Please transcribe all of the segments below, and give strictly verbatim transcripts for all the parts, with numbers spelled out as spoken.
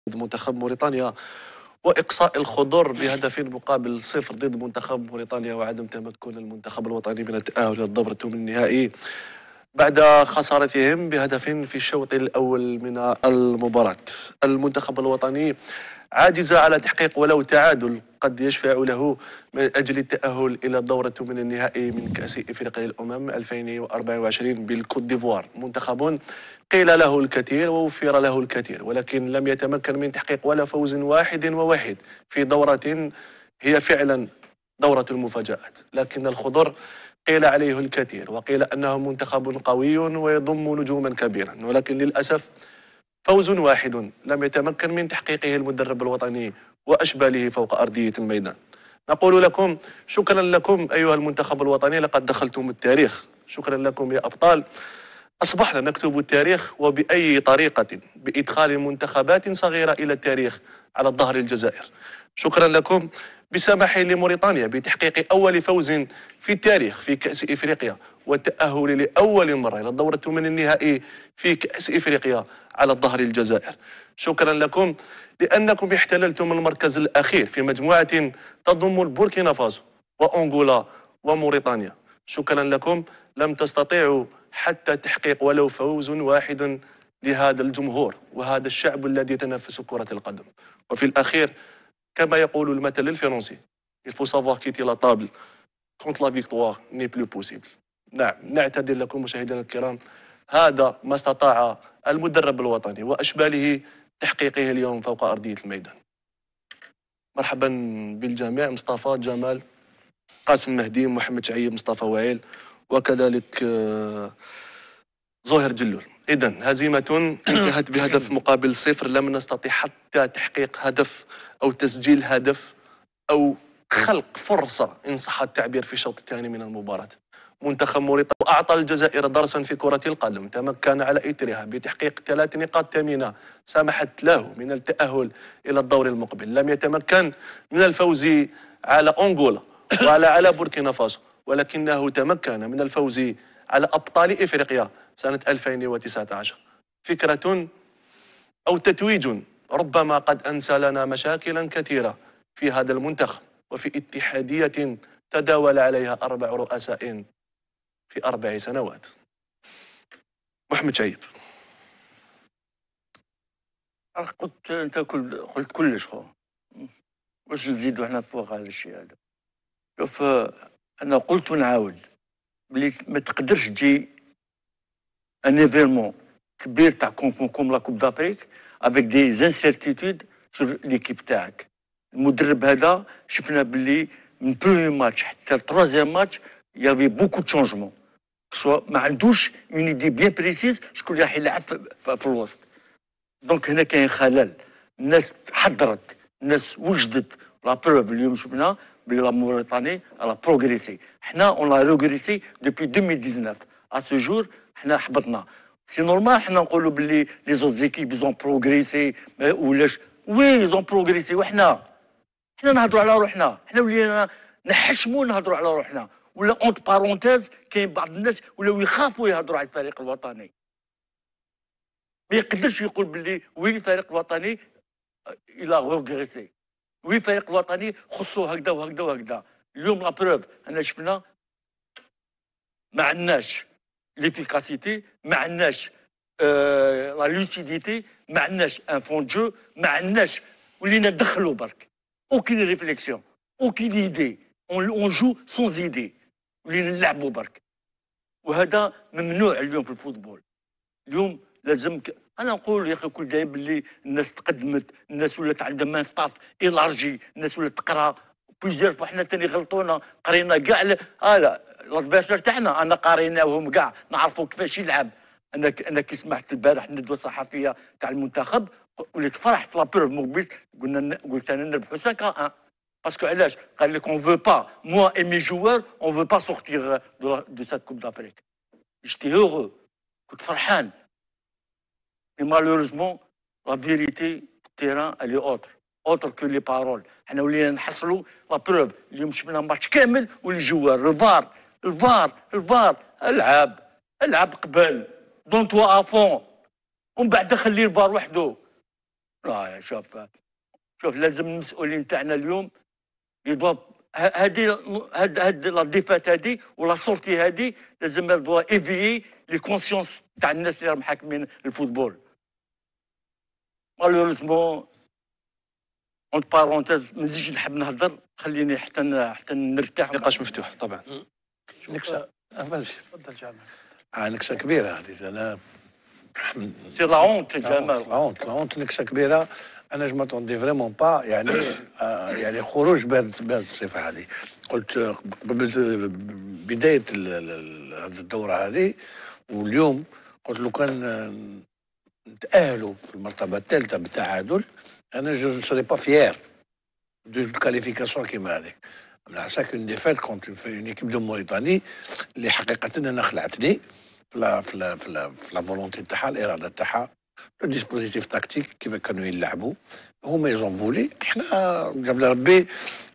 ضد منتخب موريتانيا وإقصاء الخضر بهدف مقابل صفر ضد منتخب موريتانيا وعدم تمكن المنتخب الوطني من التأهل إلى الدور الثمن النهائي بعد خسارتهم بهدف في الشوط الأول من المباراة. المنتخب الوطني عاجز على تحقيق ولو تعادل قد يشفع له من أجل التأهل إلى الدور الثمن النهائي من كأس إفريقيا الأمم ألفين وأربعة وعشرين بالكوت ديفوار. منتخب قيل له الكثير ووفر له الكثير ولكن لم يتمكن من تحقيق ولا فوز واحد وواحد في دورة هي فعلا دورة المفاجآت. لكن الخضر قيل عليه الكثير وقيل أنه منتخب قوي ويضم نجوما كبيرا، ولكن للأسف فوز واحد لم يتمكن من تحقيقه المدرب الوطني وأشباله فوق أرضية الميدان. نقول لكم شكرا لكم أيها المنتخب الوطني، لقد دخلتم التاريخ. شكرا لكم يا أبطال، أصبحنا نكتب التاريخ وبأي طريقة بإدخال منتخبات صغيرة إلى التاريخ على ظهر الجزائر. شكرا لكم بسماح لموريتانيا بتحقيق أول فوز في التاريخ في كأس إفريقيا والتأهل لأول مرة إلى الدور الثمن النهائي في كأس إفريقيا على ظهر الجزائر. شكرا لكم لأنكم احتللتم المركز الأخير في مجموعة تضم البوركينا فاسو وأنغولا وموريتانيا. شكرا لكم لم تستطيعوا حتى تحقيق ولو فوز واحد لهذا الجمهور وهذا الشعب الذي يتنافس كرة القدم. وفي الأخير كما يقول المثل الفرنسي il faut savoir quitter la table quand la victoire n'est plus possible. نعم، نعتذر لكم مشاهدينا الكرام، هذا ما استطاع المدرب الوطني وأشباله تحقيقه اليوم فوق أرضية الميدان. مرحبا بالجميع، مصطفى، جمال، قاسم مهدي، محمد شعيب، مصطفى وائل، وكذلك زهير جلول. إذن هزيمة انتهت بهدف مقابل صفر، لم نستطيع حتى تحقيق هدف أو تسجيل هدف أو خلق فرصة إن صح التعبير في الشوط الثاني من المباراة. منتخب موريتانيا أعطى الجزائر درسا في كرة القدم، تمكن على إثرها بتحقيق ثلاث نقاط ثمينة سمحت له من التأهل إلى الدور المقبل. لم يتمكن من الفوز على أنغولا وعلى على بوركينا فاسو، ولكنه تمكن من الفوز على أبطال إفريقيا سنة ألفين وتسعة عشر. فكرة أو تتويج ربما قد أنسى لنا مشاكلا كثيرة في هذا المنتخب وفي اتحادية تداول عليها أربع رؤساء في أربع سنوات. محمد شعيب. قلت أنت كل قلت كلش خو، واش نزيدو حنا فوق هذا الشيء هذا؟ شوف، أنا قلت ونعاود بلي ما تقدرش تجي ان ايفينمون كبير تاع كوم لا كوب دافريك افيك دي زانسيرتيتود سور ليكيب تاعك. المدرب هذا شفنا باللي من برومي ماتش حتى التروازيام ماتش يافي بوكو دو شونجمون، سوا ما عندوش اون ايدي بيان بريسيز شكون اللي راح يلعب في الوسط. دونك هنا كاين خلل، الناس حضرت، الناس وجدت. لا بروف اليوم شفنا بلي لا موريتاني لا بروغريسي، حنا اون لا روغريسي دوبي ألفين وتسعطاش ا سو جور حنا حبطنا. سي نورمال حنا نقولوا باللي لي زوت زيكيب زون بروغريسي ولاش، وي زون بروغريسي وحنا حنا نهضروا على روحنا، حنا ولينا نحشموا نهضروا على روحنا، ولا اونت بارونتيز كاين بعض الناس ولاو يخافوا يهضروا على الفريق الوطني. ما يقدرش يقول باللي وي الفريق الوطني الى روغريسي، وي الفريق الوطني خصو هكذا وهكذا وهكذا. اليوم لا بروف انا شفنا ما عندناش ليفيكاسيتي، ما عندناش لا لوسيديتي، ما عندناش ان فون جو، ما عندناش، ولينا ندخلوا برك اوكين ريفليكسيون اوكين ايدي، اون جو سونز ايدي، ولينا نلعبوا برك. وهذا ممنوع اليوم في الفوتبول. اليوم لازم ك... انا نقول يا اخي كل دايم باللي الناس تقدمت، الناس ولات عندها مان ستاف إلارجي، الناس ولات تقرا بليزيور فوا. حنا ثاني غلطونا، قرينا كاع اه لا الادفيرسير تاعنا انا قاريناهم كاع نعرفوا كيفاش يلعب. انا انا كي سمعت البارح الندوه الصحفيه تاع المنتخب وليت فرحت لا بروف مقبل قلنا قلت انا نربحوا خمسة واحد. باسكو علاش؟ قال لك اون فو با موا اي مي جوار اون فو با سورتير دو دو سات كوب دافريك. جيتي هورو، كنت فرحان. مي مالوروزمون لا فيريتي تيران الي اوتر اوتر كو لي بارول. حنا ولينا نحصلوا لا بروف. اليوم شفنا ماتش كامل واللي جوار الفار الفار الفار. العب العب قبل دون توا افون، ومن بعد خلي الفار وحده. لا شوف شوف لازم المسؤولين تاعنا اليوم يدوا هذه هاد هاد لا ديفات هذه ولا سورتي هذه لازم يدوا ايفيي لي كونسيونس تاع الناس اللي راهم حاكمين الفوتبول. مالوريزمون اون بارونتيز ما نزيدش نحب نهضر، خليني حتى حتى نرتاح. نقاش مفتوح طبعا. نكسه فازي تفضل جامع. اه نكسه كبيره هذه. انا سي لا اونت جمال، لا اونت لا اونت نكسه كبيره. انا جو ماتوندي فريمون با يعني آه يعني خروج بهذه الصفه هذه. قلت قبل بدايه هذه الدوره هذه واليوم قلت لو كان نتاهلوا في المرتبه الثالثه بالتعادل انا جو سوري با فيير دو كاليفيكاسيون كيما هذيك. بالعكس كون ديفيت كونت اون ايكيب دو موريتاني اللي حقيقه انا خلعتني في لا في لا في لا في لا فولونتي تاعها، الاراده تاعها، لو ديسبوزيتيف تاكتيك كيف كانوا يلعبوا هما يزون فولي. احنا جاب لي ربي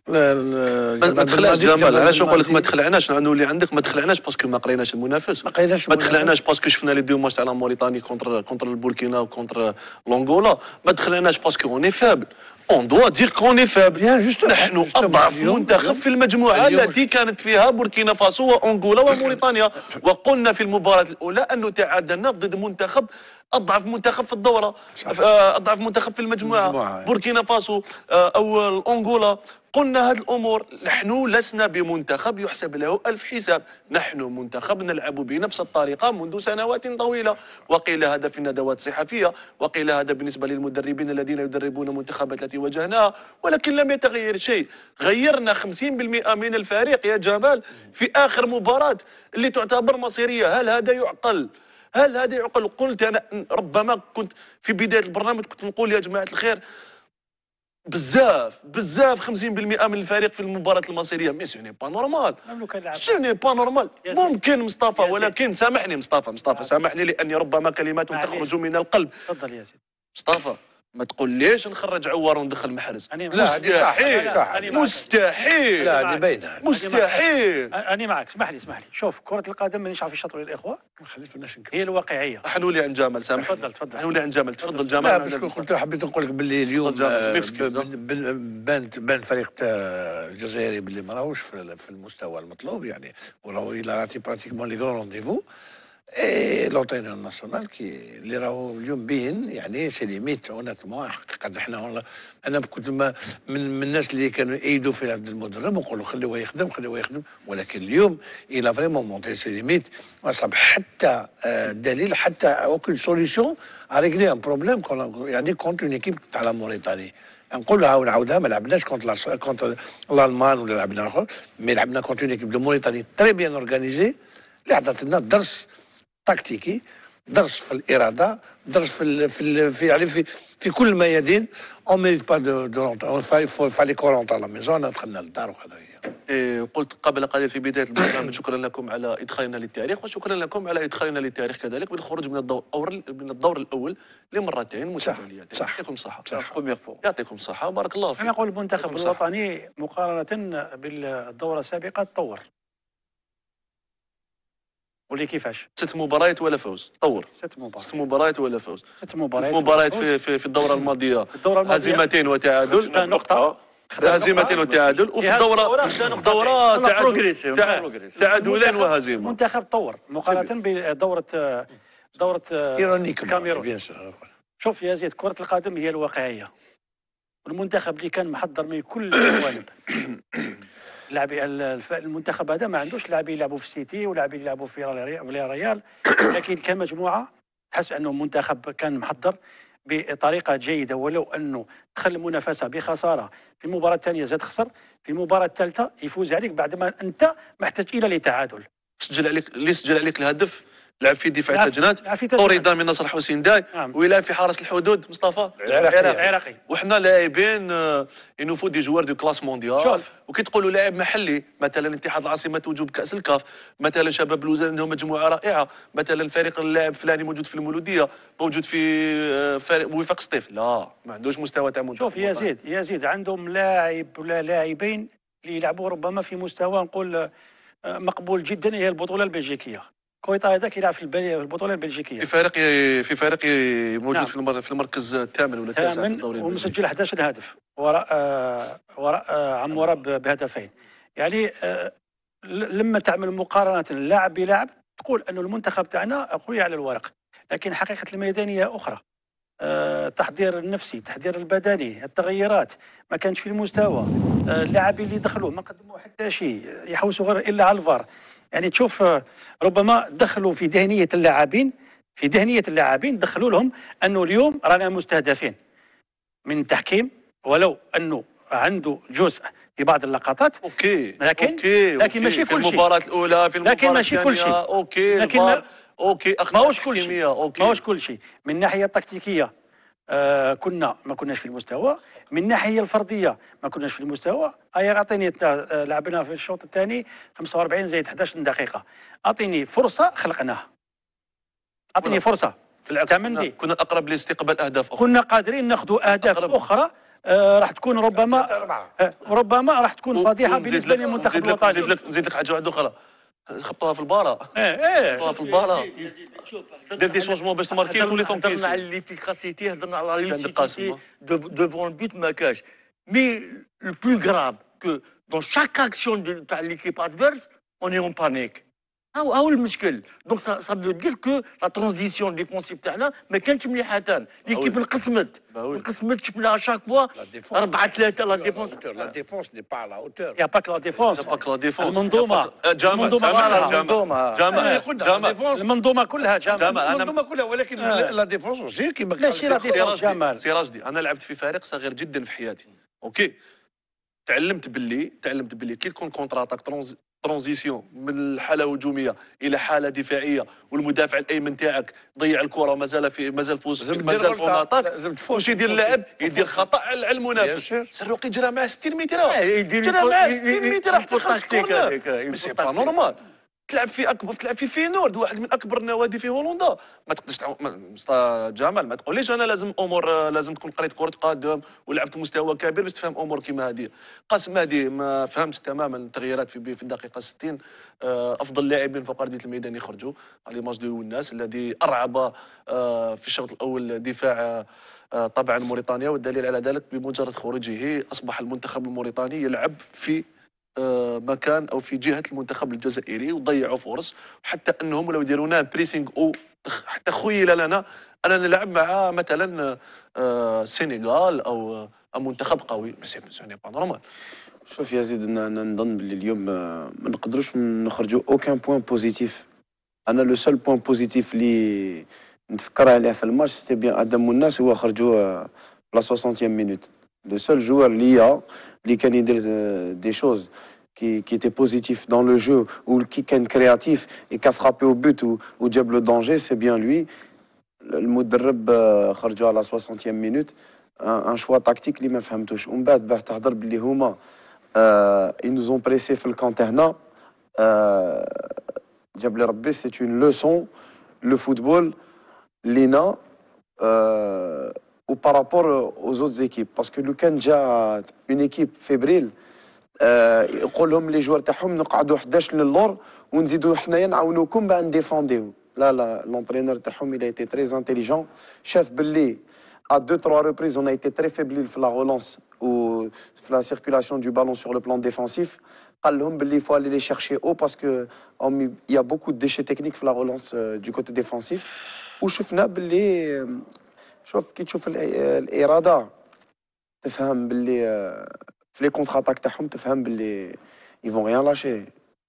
ما تخلعش جمال. علاش نقول لك ما تخلعناش؟ نولي عندك ما تخلعناش باسكو ما قريناش المنافس، ما قريناش ما تخلعناش باسكو شفنا لي دو ماتش تاع موريتاني كونتر كونتر البوركينا وكونتر لونغولا، ما تخلعناش باسكو اوني فابل. اون دوا دير كوني فابل. نحن اضعف منتخب في المجموعه التي كانت فيها بوركينا فاسو وانغولا وموريتانيا، وقلنا في المباراه الاولى انه تعادلنا ضد منتخب اضعف منتخب في الدوره، اضعف منتخب في المجموعه بوركينا فاسو او انغولا. قلنا هذه الامور. نحن لسنا بمنتخب يحسب له الف حساب، نحن منتخب نلعب بنفس الطريقه منذ سنوات طويله، وقيل هذا في الندوات الصحفيه، وقيل هذا بالنسبه للمدربين الذين يدربون منتخبات التي واجهناها، ولكن لم يتغير شيء. غيرنا خمسين بالمئة من الفريق يا جمال في اخر مباراه اللي تعتبر مصيريه. هل هذا يعقل؟ هل هذا يعقل؟ قلت انا ربما كنت في بدايه البرنامج كنت نقول يا جماعه الخير بزاف بزاف خمسين بالمئة من الفريق في المباراة المصيرية، مي سو ني با نورمال، سو ني با نورمال. ممكن مصطفى، ولكن سامحني مصطفى مصطفى سامحني لأني ربما كلمات تخرج من القلب. تفضل يا سيدي مصطفى، ما تقوليش نخرج عوار وندخل محرز. مستحيل مستحيل. لا هذه باينه مستحيل. انا معك. اسمح لي اسمح لي شوف، كرة القدم مانيش عارف يشطروا للاخوه، ما خليتوناش هي الواقعيه. حنولي عند جمال. سامحني. تفضل تفضل. حنولي عند جمال. تفضل جمال. لا باسكو قلت حبيت نقول لك باللي اليوم تفضل بان بان الفريق تاع الجزائري باللي ما راهوش في المستوى المطلوب يعني، وراهو الى راتي براتيكمون لي غران رونديفو. اي لونتينور ناسيونال كي اللي راهو اليوم باين يعني سي ليميت اونيتمون. حقيقه احنا انا كنت من من الناس اللي كانوا يأيدوا في هذا المدرب ونقولوا خليوه يخدم خليوه يخدم، ولكن اليوم الى فريمون مونتي سي ليميت. ما صاب حتى دليل حتى اوكل سوليسيون اريغلي ان بروبليم يعني كونت اون ايكيب تاع لا موريتاني. نقولها ونعاودها، ما لعبناش كونتر كونتر الالمان ولا لعبنا اخر، مي لعبنا كونت اون ايكيب دو موريتاني تري بيان اورغانيزي اللي عطات لنا درس تكتيكي، درس في الاراده، درس في ال في ال في يعني في في كل الميادين. اون ميريت با دو دو رونتر، فالي كو رونتر لا ميزون. دخلنا للدار وهذا هي. إيه قلت قبل قليل في بدايه البرنامج شكرا لكم على ادخالنا للتاريخ، وشكرا لكم على ادخالنا للتاريخ كذلك بالخروج من الدور من الدور الاول لمرتين متتاليتين. صح. يعطيكم الصحه. صح. يعطيكم الصحه بارك الله فيك. انا اقول المنتخب الوطني مقارنه بالدوره السابقه تطور. ولي كيفاش؟ ست مباريات ولا فوز، طور. ست مباريات. ست مباريات ولا فوز. ست مباريات. ست مباريات في, في في الدوره الماضيه. الدوره الماضيه هزيمتين وتعادل. نقطه. هزيمتين وتعادل، وفي الدوره الدوره تعادلين وهزيمه. المنتخب طور مقارنه بدوره دوره الكاميرون. شوف يا زيد، كره القدم هي الواقعيه، والمنتخب اللي كان محضر من كل الجوانب. لاعبي المنتخب هذا ما عندوش لاعبين يلعبوا في السيتي ولاعبين يلعبوا في ريال، لكن كمجموعه تحس انه المنتخب كان محضر بطريقه جيده، ولو انه دخل المنافسه بخساره في المباراه الثانيه زاد خسر، في المباراه الثالثه يفوز عليك بعد ما انت محتاج الى لتعادل. سجل عليك اللي سجل عليك الهدف، لعب في دفاع التجنات، طريدا من نصر حسين داي، نعم. ويلعب في حرس الحدود مصطفى العراقي. وحنا لاعبين ينوفو دي جوار دو كلاس مونديال. وكي تقولوا لاعب محلي مثلا اتحاد العاصمه توجب كاس الكاف، مثلا شباب بلوزان عندهم مجموعه رائعه، مثلا فريق اللاعب فلاني موجود في المولوديه، موجود في فريق وفاق سطيف، لا ما عندوش مستوى تاع منتخب. شوف يا زيد يا زيد عندهم لاعب ولا لاعبين اللي يلعبوا ربما في مستوى نقول مقبول جدا، هي البطوله البلجيكيه. كويتا هذاك يلعب في البطوله البلجيكيه في فريق في فريق موجود نعم. في المركز الثامن ولا التاسع في الدوري البلجيكي ومسجل أحد عشر هدف وراء آه وراء آه عم وراء بهدفين. يعني آه لما تعمل مقارنه لاعب بلاعب تقول انه المنتخب تاعنا قوي على الورق، لكن حقيقه الميدانيه اخرى. آه، التحضير النفسي، التحضير البدني، التغيرات ما كانش في المستوى. آه، اللاعبين اللي دخلوا ما قدموا حتى شيء، يحوسوا غير الا على الفار. يعني تشوف آه، ربما دخلوا في ذهنيه اللاعبين في ذهنيه اللاعبين دخلوا لهم انه اليوم رانا مستهدفين من التحكيم، ولو انه عنده جزء في بعض اللقطات. اوكي لكن أوكي. لكن ماشي كل شيء. في المباراه الاولى في المباراه لكن ماشي كل شيء. اوكي لكن ما اوكي ماهوش كل شيء. ماهوش كل شيء. من الناحيه التكتيكيه آه كنا ما كناش في المستوى، من الناحيه الفرديه ما كناش في المستوى. اي اعطيني آه لعبنا في الشوط الثاني خمسة وأربعين زائد أحد عشر دقيقه، اعطيني فرصه خلقناها، اعطيني فرصه. بالعكس كنا, كنا اقرب لاستقبال اهداف اخرى، كنا قادرين ناخذ اهداف اخرى. آه راح تكون ربما آه ربما راح تكون فضيحه بالنسبه للمنتخب الوطني. نزيد لك نزيد لك حاجه واحده اخرى، خبطوها في البارا. ايه ايه خبطوها في البارا، دير دي شونجمون باش تماركي تولي طونكيسي. هضرنا على ليفيكاسيتي، هضرنا على ليفيكاسيتي دوفون البيت ما كاش. مي لو بلو غراف كو دون شاك اكسيون تاع ليكيب ادفيرس اون اي اون بانيك. هاو هاو المشكل. دونك سا فو دير كو لا ترانزيسيون ديفونسيف تاعنا ما كانتش مليحه. ليكيب انقسمت انقسمت شفنا شاك فوا أربعة ثلاثة. لا ديفونس لا ديفونس ني با على اوتور. يا باك لا ديفونس، باك لا ديفونس، المنظومه المنظومه كلها المنظومه جمال المنظومه كلها جمال المنظومه كلها، ولكن لا ديفونس اوسي كيما لا شي لا ديفونس جمال. سي راجدي، انا لعبت في فريق صغير جدا في حياتي، اوكي. تعلمت باللي تعلمت باللي كي تكون كونتر اتاك ترانزيسيون من حاله هجوميه الى حاله دفاعيه، والمدافع الايمن تاعك ضيع الكره ومازال في مازال فوز مازال فوق اتاك، واش يدير اللاعب؟ يدير خطا على المنافس. سروقي جرى معاه ستين متر، جرى معاه ستين متر حتى خرج كورنر. سي با نورمال. تلعب في اكبر تلعب في فينورد، واحد من اكبر النوادي في هولندا. ما تقدرش مصطفى جمال، ما تقوليش انا لازم امور لازم تكون قريت كره قدم ولعبت مستوى كبير باش تفهم امور كيما هذه. قاسم هذه ما فهمتش تماما التغييرات في في الدقيقه ستين. افضل لاعبين فوق ارضيه الميدان يخرجوا على ماج دو الناس الذي ارعب في الشوط الاول دفاع طبعا موريتانيا، والدليل على ذلك بمجرد خروجه اصبح المنتخب الموريتاني يلعب في مكان او في جهه المنتخب الجزائري وضيعوا فرص، حتى انهم لو يديروا لنا بريسينغ او حتى خيل لنا انا نلعب مع مثلا السنغال او منتخب قوي. بس سي با نورمال. شوف يا زيد، انا نظن باللي اليوم ما نقدروش نخرجوا اوكان بوان بوزيتيف. انا لو سول بوان بوزيتيف اللي نتفكر عليه في الماتش سيتي بيان ادم والناس هو خرجوا لا soixantième مينوت. لو سول جوار اللي اللي كان يدير دي شوز qui qui était positif dans le jeu ou qui كان créatif et qui a frappé au but ou وجاب le danger, c'est bien lui. المدرب خرجوا على soixantième مينوت، ان شوا تاكتيك اللي ما فهمتوش. ومن بعد باه تهضر باللي هما ils nous ont pressé في الكان تاعنا، جاب لي ربي c'est une leçon le football لينا ou par rapport aux autres équipes. parce que لو كان جا une équipe fébrile يقول لهم لي جوار تاعهم نقعدوا حداش للور ونزيدوا حنايا نعاونوكم باش نديفونديو. لا لا لونترينور تاعهم il a été très intelligent. شاف باللي à deux trois reprises on a été très fébrile في la relance ou في la circulation du ballon sur le plan défensif. قال لهم باللي faut aller les chercher haut parce que il y a beaucoup de déchets techniques في la relance du côté défensif. وشفنا باللي شوف كي تشوف الاراده تفهم باللي في لي كونتر اتاك تاعهم تفهم باللي ils vont rien lâcher.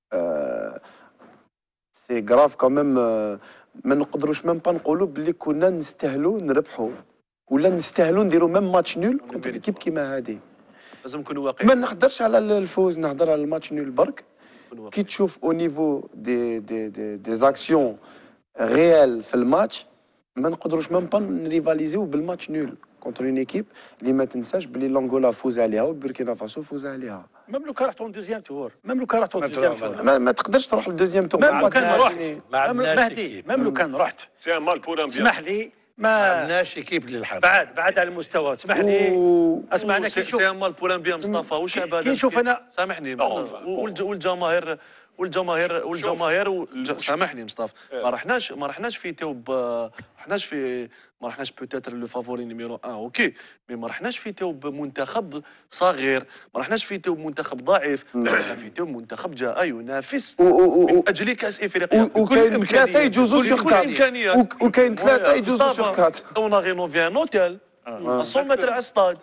سي غراف كوميم. ما نقدروش ميم با نقولوا باللي كنا نستاهلوا نربحوا ولا نستاهلوا نديروا ميم ماتش نول كونتر ليكيب كيما هذه. لازم نكونوا واقعيين. ما نقدرش على الفوز، نهضر على الماتش نول برك. كي تشوف او نيفو دي دي دي دي زاكسيون ريال في الماتش ما نقدروش ميم با نريفاليزيو بالماتش نول كونتر اون ايكيب اللي ما تنساش بلي لونغولا فوز عليها وبوركينا فاسو فوز عليها. ميم لو كان رحتوا دوزيام تور ميم لو كان رحتوا دوزيام تور ما, ما تقدرش تروح للدوزيام تور. ميم لو كان رحت مهدي ميم لو كان رحت سي مال بور امبيان. اسمح لي ما عندناش ايكيب للحال بعد بعد على المستوى. اسمح لي اسمعنا كي نشوف سي مال بور امبيان مصطفى وش كي نشوف انا سامحني والجماهير والجماهير والجماهير و... سامحني مصطفى ما رحناش ما رحناش في توب ما رحناش في ما رحناش بوتيتر لو فافوري نيميرو واحد اوكي مي ما رحناش في توب منتخب صغير ما رحناش في توب منتخب ضعيف رحنا في توب منتخب جاء ينافس من اجل كاس افريقيا وكاين ثلاثه يجوزوا سور الامكانيات وكاين ثلاثه يجوزوا سور كات اون رينوفي ان اوتيل مية متر على الستاد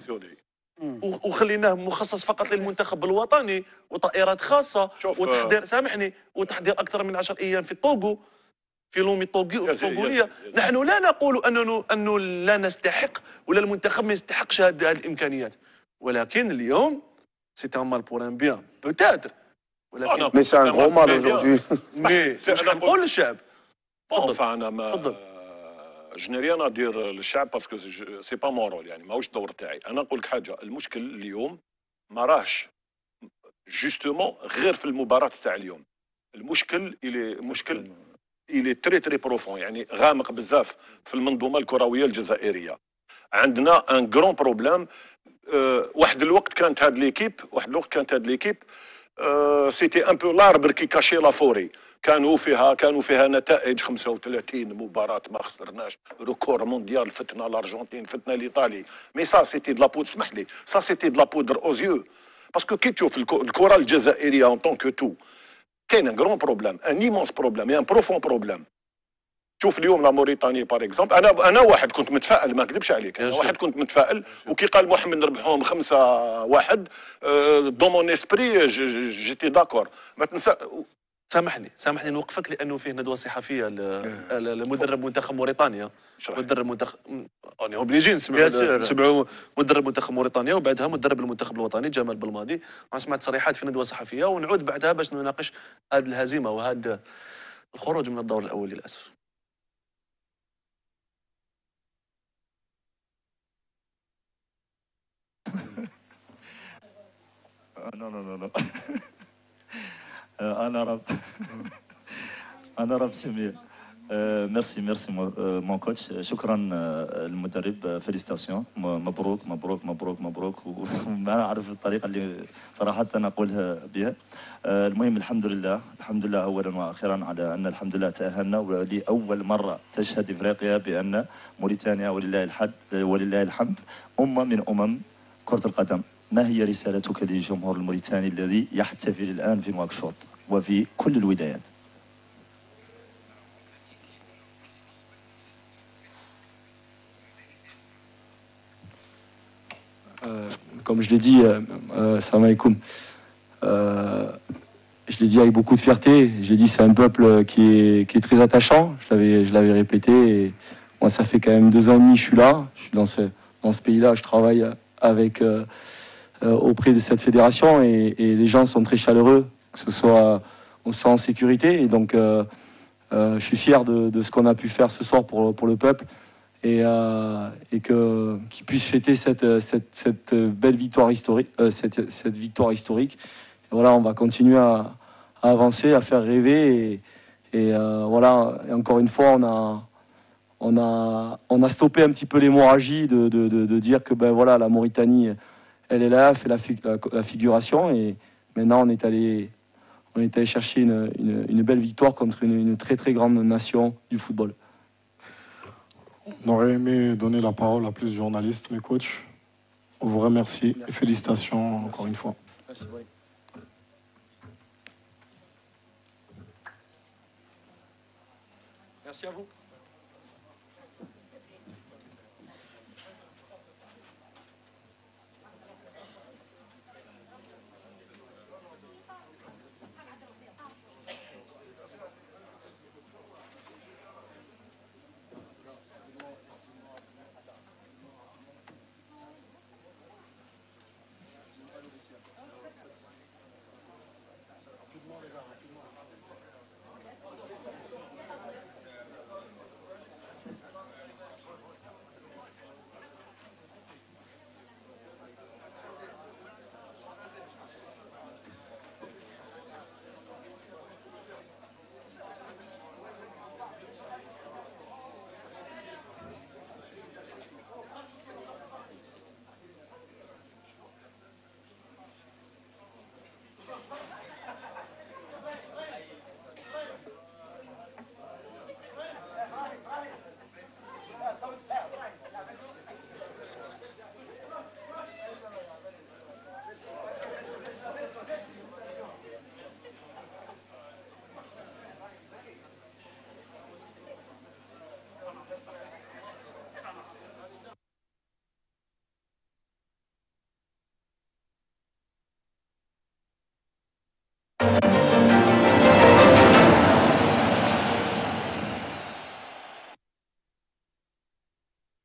وخليناه مخصص فقط للمنتخب الوطني وطائرات خاصه وتحضير سامحني وتحضير اكثر من عشر ايام في الطوغو في لومي طوغو الطوغوليه. نحن لا نقول انه انه لا نستحق ولا المنتخب ما يستحقش هذه الامكانيات ولكن اليوم سي ان مال بور ان بيان بوتاتر ولكن مي سي ان غرو مال اجوردي مي واش نقول للشعب؟ تفضل انا ما تفضل جو ني ريان ادير للشعب باسكو سي با مون رول يعني ماهوش الدور تاعي. انا نقول لك حاجه المشكل اليوم ما راهش جوستومون غير في المباراه تاع اليوم. المشكل الي مشكل الي تري تري بروفون يعني غامق بزاف في المنظومه الكرويه الجزائريه. عندنا ان غران بروبليم. أه واحد الوقت كانت هاد ليكيب واحد الوقت كانت هاد ليكيب أه سيتي ان بو لاربر كي كاشي لا فوري. كانوا فيها كانوا فيها نتائج خمسة وثلاثين مباراة ما خسرناش ريكور مونديال فتنا الارجنتين فتنا الايطالي مي سا سيتي دو لا بود اسمح لي سا سيتي دو لا بودر اوزيو باسكو كي تشوف الكرة الجزائرية اون طون كو تو كاين ان غرون بروبليم ان ايمونس بروبليم ان بروفون بروبليم. شوف اليوم لا موريتاني بار اكزومبل انا انا واحد كنت متفائل ما نكذبش عليك انا واحد كنت متفائل وكي قال محمد نربحوهم خمسة واحد دو مون اسبري جيتي داكور. ما تنسى سامحني سامحني نوقفك لانه فيه ندوه صحفيه لمدرب منتخب موريتانيا. مدرب منتخب اوني اوبليجي نسمعوا نسمعوا مدرب منتخب موريتانيا وبعدها مدرب المنتخب الوطني جمال بالماضي. انا سمعت تصريحات في ندوه صحفيه ونعود بعدها باش نناقش هذه الهزيمه وهذا الخروج من الدور الاول للاسف. نو نو نو نو انا رب انا رب سمير. ميرسي ميرسي مون كوتش. شكرا المدرب. فيليستاسيون مبروك مبروك مبروك مبروك. وما اعرف الطريقه اللي صراحه اقولها بها. المهم الحمد لله الحمد لله اولا واخيرا على ان الحمد لله تاهلنا ولاول مره تشهد افريقيا بان موريتانيا ولله الحمد ولله الحمد امه من امم كره القدم. ما هي رسالتك للجمهور الموريتاني الذي يحتفل الآن في نواكشوط وفي كل الولايات؟ Euh, comme je l'ai dit, euh, euh, salam alaikum. Euh, je l'ai dit avec beaucoup de fierté. J'ai dit c'est un peuple qui est, qui est très attachant. Je l'avais, je l'avais répété. Et moi, ça fait quand même deux ans et demi que je suis là. Je suis dans ce, dans ce pays-là. Je travaille avec euh, euh, auprès de cette fédération et, et les gens sont très chaleureux, que ce soit on se sent en sécurité. Et donc, euh, euh, je suis fier de, de ce qu'on a pu faire ce soir pour, pour le peuple. Et, euh, et que qu'ils puissent fêter cette, cette, cette belle victoire historique, euh, cette, cette victoire historique. Et voilà, on va continuer à, à avancer, à faire rêver. Et, et euh, voilà, et encore une fois, on a, on a, on a stoppé un petit peu l'hémorragie de, de, de, de dire que ben voilà, la Mauritanie, elle est là, elle fait la, la, la figuration. Et maintenant, on est allé, on est allé chercher une, une, une belle victoire contre une, une très très grande nation du football. On aurait aimé donner la parole à plus de journalistes, mais coach, on vous remercie et félicitations Merci. Encore une fois. Merci, oui. Merci à vous.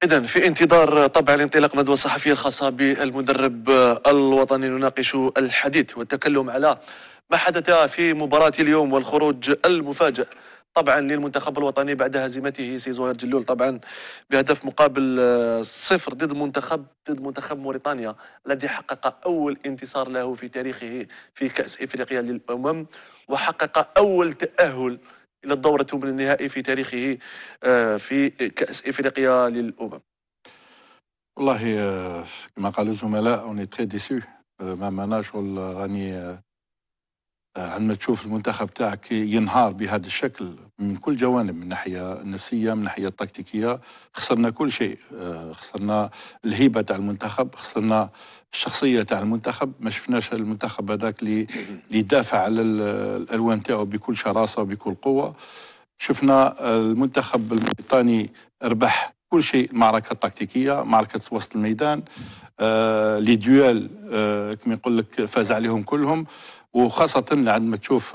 إذن في انتظار طبعا انطلاق ندوة صحفية الخاصة بالمدرب الوطني نناقش الحديث والتكلم على ما حدث في مباراة اليوم والخروج المفاجئ طبعا للمنتخب الوطني بعد هزيمته سي زهير جلول طبعا بهدف مقابل صفر ضد منتخب ضد منتخب موريتانيا الذي حقق أول انتصار له في تاريخه في كأس إفريقيا للأمم، وحقق أول تأهل إلى الدورة ثمن النهائي في تاريخه في كأس إفريقيا للأمم. والله كما قالوا الزملاء اوني تري ديسو ما معناش شغل راني عندما تشوف المنتخب تاعك ينهار بهذا الشكل من كل جوانب، من الناحيه النفسيه، من الناحيه التكتيكيه، خسرنا كل شيء، خسرنا الهيبه تاع المنتخب، خسرنا الشخصيه تاع المنتخب، ما شفناش المنتخب هذاك اللي اللي يدافع على الالوان تاعو بكل شراسه وبكل قوه. شفنا المنتخب الموريتاني ربح كل شيء، معركه تكتيكيه، معركه وسط الميدان، آه لي دويل آه كما يقول لك فاز عليهم كلهم. وخاصة عندما تشوف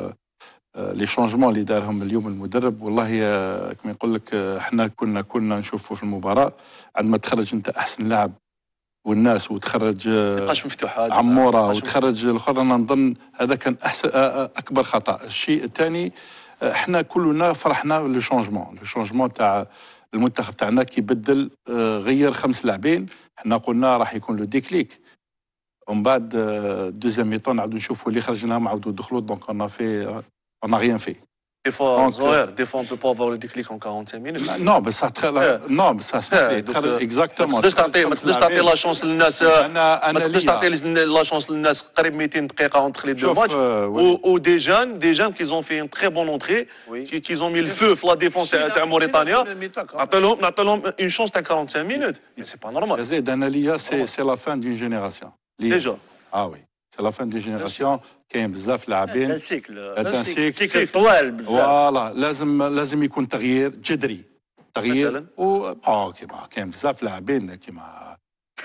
لي شونجمون اللي دارهم اليوم المدرب، والله كما يقول لك احنا كنا كنا نشوفوا في المباراة عندما تخرج انت احسن لاعب والناس وتخرج عمورة وتخرج الاخر، انا نظن هذا كان احسن اكبر خطأ. الشيء الثاني احنا كلنا فرحنا لو شونجمون، لو شونجمون تاع المنتخب تاعنا كي بدل غير خمس لاعبين، احنا قلنا راح يكون له ديكليك. ومن بعد دوزيام ميطون نعاودو نشوفوا اللي خرجناهم عاودوا دخلوا، دونك اون في اون ريان في. Des fois, Zohar, des fois on peut pas avoir le déclic en quarante-cinq minutes. Non, mais ça très non, mais ça se exactement. ما تقدرش تعطي ما تقدرش تعطي لا شونس للناس، ما تقدرش تعطي لا شونس للناس قريب مئتين دقيقة اونتر لي دو ماتش. و دي جان دي جان كي زون في ان تري بون اونتري كي زون مي الفو في لا ديفونس تاع موريتانيا، نعطي لهم نعطي لهم اون شونس تاع quarante-cinq minutes. سي با نورمال. زيد انا ليا سي سي لا فان دون جينيراسيون. ديجا. اه وي. سي لا فان دي جينيراسيون، كاين بزاف لاعبين. ان سيكل ان سيكل طوال بزاف. فوالا لازم لازم يكون تغيير جذري، تغيير و اه كيما كاين بزاف لاعبين كيما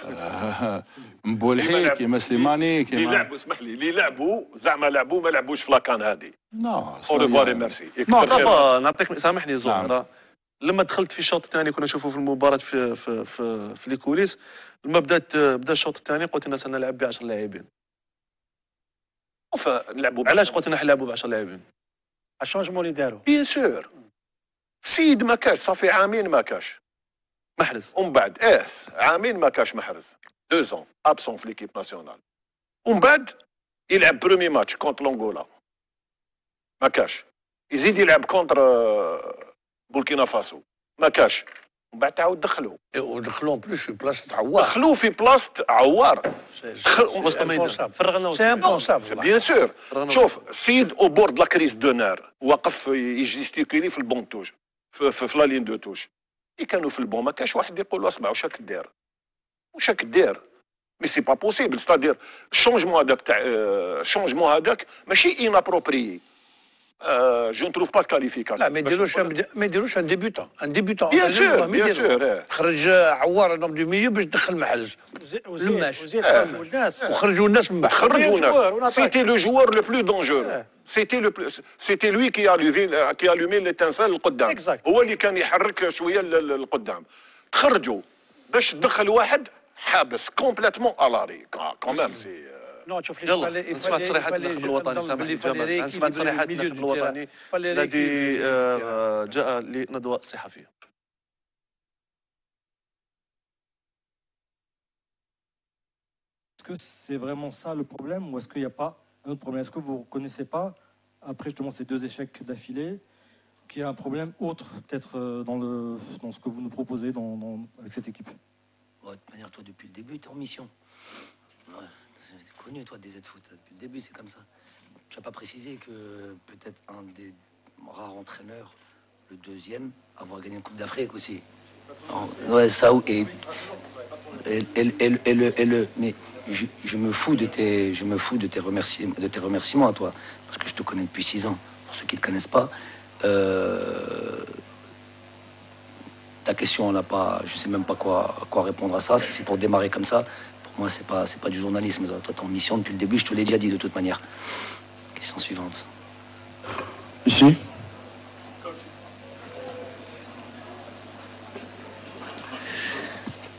مبولحي كيما سليماني كيما اللي لعبوا، اسمح لي، اللي لعبوا زعما لعبوا ما لعبوش في لاكان هذه. نو اوريفوار ميرسي. نعطيك سامحني زهر، لما دخلت في الشوط الثاني كنا نشوفوا في المباراة في في في, في لي كوليس، لما بدات بدا الشوط الثاني قلت الناس انا نلعب ب عشرة لاعبين. نلعبوا علاش قلت نحن نلعبوا ب عشرة لاعبين؟ الشونجمون اللي داروا بيان سور. سيد ما كاش، صافي عامين ما كاش محرز، ومن بعد اه عامين ما كاش محرز، دو زون ابسون في ليكيب ناسيونال، ومن بعد يلعب برومي ماتش كونتر لونغولا ما كاش، يزيد يلعب كونتر بوركينا فاسو ما كاش، ومن بعد تعاود دخلوا ودخلوه بلوس في بلاصه عوار، دخلوه في بلاصه عوار وسط الميدان، فرغ لنا وسط الميدان. بيان سور. شوف سيد او بورد لا كريز دونار واقف يجيستيكولي في البون توش في, في, في لا لين دو توش، اللي كانوا في البون ما كاش واحد يقول له اسمع واش راك دير، واش راك دير، مي سي با بوسيبل. ستادير الشونجمون هذاك تاع الشونجمون هذاك ماشي انابروبريي. Euh, je ne trouve pas de qualification. لا ما يديروش ما يديروش ان ديبيوتون ان ديبيوتون بيان سور بيان سور. خرج عوار نوم دو ميليو باش دخل محرز لماش والناس وخرجوا الناس من بعد خرجوا الناس. سيتي لو جوار لو بلو دونجور، سيتي لو سيتي لوي كي الومي كي الومي ليتانسال القدام، هو اللي كان يحرك شويه القدام. خرجوا باش تدخل واحد حابس كومبليتمون الاري كون سي. يلا نسمع تصريحات المنتخب الوطني، سامحني جمال، نسمع تصريحات المنتخب الوطني الذي جاء لندوة صحفية. Est-ce que c'est vraiment ça le problème ou est-ce qu'il n'y a pas un autre problème? Est-ce que vous ne reconnaissez pas, après justement ces deux échecs d'affilée, qu'il y a un problème autre peut-être dans, le, dans ce que vous nous proposez dans, dans, avec cette équipe? Bon, de toute manière, toi depuis le début, tu es en mission. Ouais. C'est connu, toi, des Z-Foot. Depuis le début, c'est comme ça. Tu n'as pas précisé que peut-être un des rares entraîneurs, le deuxième, avoir gagné une Coupe d'Afrique aussi. Alors, ouais, ça, et, et, et, et, et, le, et le... Mais je, je me fous de tes, je me fous de tes remerciements, de tes remerciements à toi, parce que je te connais depuis six ans. Pour ceux qui ne te connaissent pas, euh, ta question, on n'a pas... Je ne sais même pas quoi, quoi répondre à ça. Si c'est pour démarrer comme ça... Moi, c'est pas, c'est pas du journalisme. Toi, t'es en mission depuis le début, je te l'ai déjà dit de toute manière. Question suivante. Ici.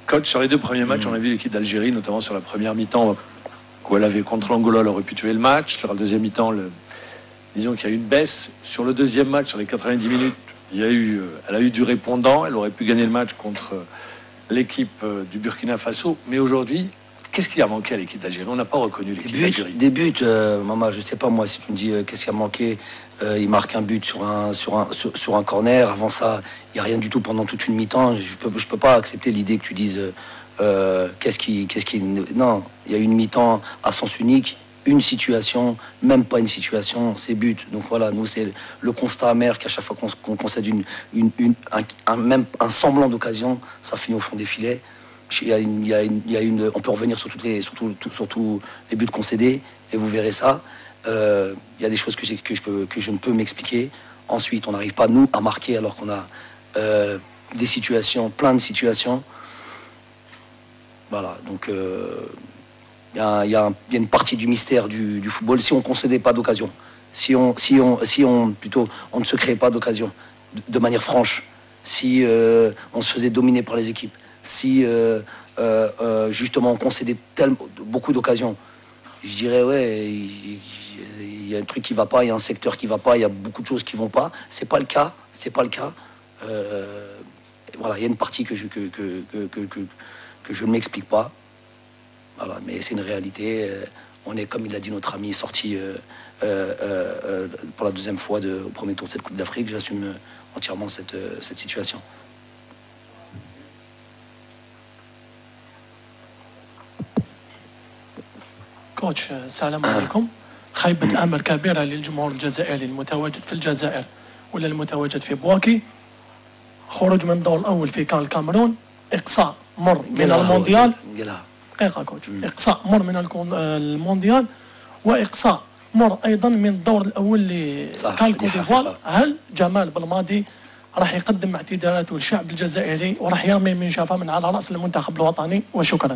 Coach, sur les deux premiers matchs, on a vu l'équipe d'Algérie, notamment sur la première mi-temps, où elle avait contre l'Angola, elle aurait pu tuer le match. Sur la deuxième mi-temps, le, disons qu'il y a eu une baisse. Sur le deuxième match, sur les quatre-vingt-dix minutes, il y a eu, elle a eu du répondant. Elle aurait pu gagner le match contre l'équipe du Burkina Faso. Mais aujourd'hui, qu'est-ce qui a manqué à l'équipe d'Algérie? On n'a pas reconnu l'équipe d'Algérie. Des buts, euh, maman, je ne sais pas moi, si tu me dis euh, qu'est-ce qui a manqué, euh, il marque un but sur un, sur un, sur, sur un corner. Avant ça, il n'y a rien du tout pendant toute une mi-temps. Je ne peux, je peux pas accepter l'idée que tu dises euh, euh, qu'est-ce qui, qu'est-ce qui... Non, il y a une mi-temps à sens unique, une situation, même pas une situation, c'est but. Donc voilà, nous, c'est le constat amer qu'à chaque fois qu'on, qu'on concède une, une, une, un, un, même un semblant d'occasion, ça finit au fond des filets. Il y a une, il y a une, il y a une, on peut revenir sur, toutes les, sur, tout, tout, sur tous les buts concédés et vous verrez ça. Euh, il y a des choses que, j'ai, que, je, peux, que je ne peux m'expliquer. Ensuite, on n'arrive pas, nous, à marquer alors qu'on a euh, des situations, plein de situations. Voilà, donc euh, il y a, il y a un, il y a une partie du mystère du, du football. Si on ne concédait pas d'occasion, si on, si on, si on, plutôt, on ne se créait pas d'occasion de, de manière franche, si euh, on se faisait dominer par les équipes, si euh, euh, euh, justement on concédait tellement, beaucoup d'occasions, je dirais ouais, il, il y a un truc qui va pas, il y a un secteur qui va pas, il y a beaucoup de choses qui vont pas. C'est pas le cas, c'est pas le cas. Euh, voilà, il y a une partie que je que que que que, que, que je ne m'explique pas. Voilà, mais c'est une réalité. On est, comme il a dit notre ami, sorti euh, euh, euh, pour la deuxième fois de, au premier tour de cette Coupe d'Afrique. J'assume entièrement cette cette situation. كوتش السلام عليكم. خيبة أمل كبيرة للجمهور الجزائري المتواجد في الجزائر ولا المتواجد في بواكي. خروج من الدور الأول في كان الكاميرون، إقصاء مر من المونديال. دقيقة كوتش. إقصاء مر من المونديال وإقصاء مر أيضا من الدور الأول لكان الكوت ديفوار. هل جمال بلماضي راح يقدم اعتذاراته للشعب الجزائري وراح يرمي من شافه من على رأس المنتخب الوطني؟ وشكرا.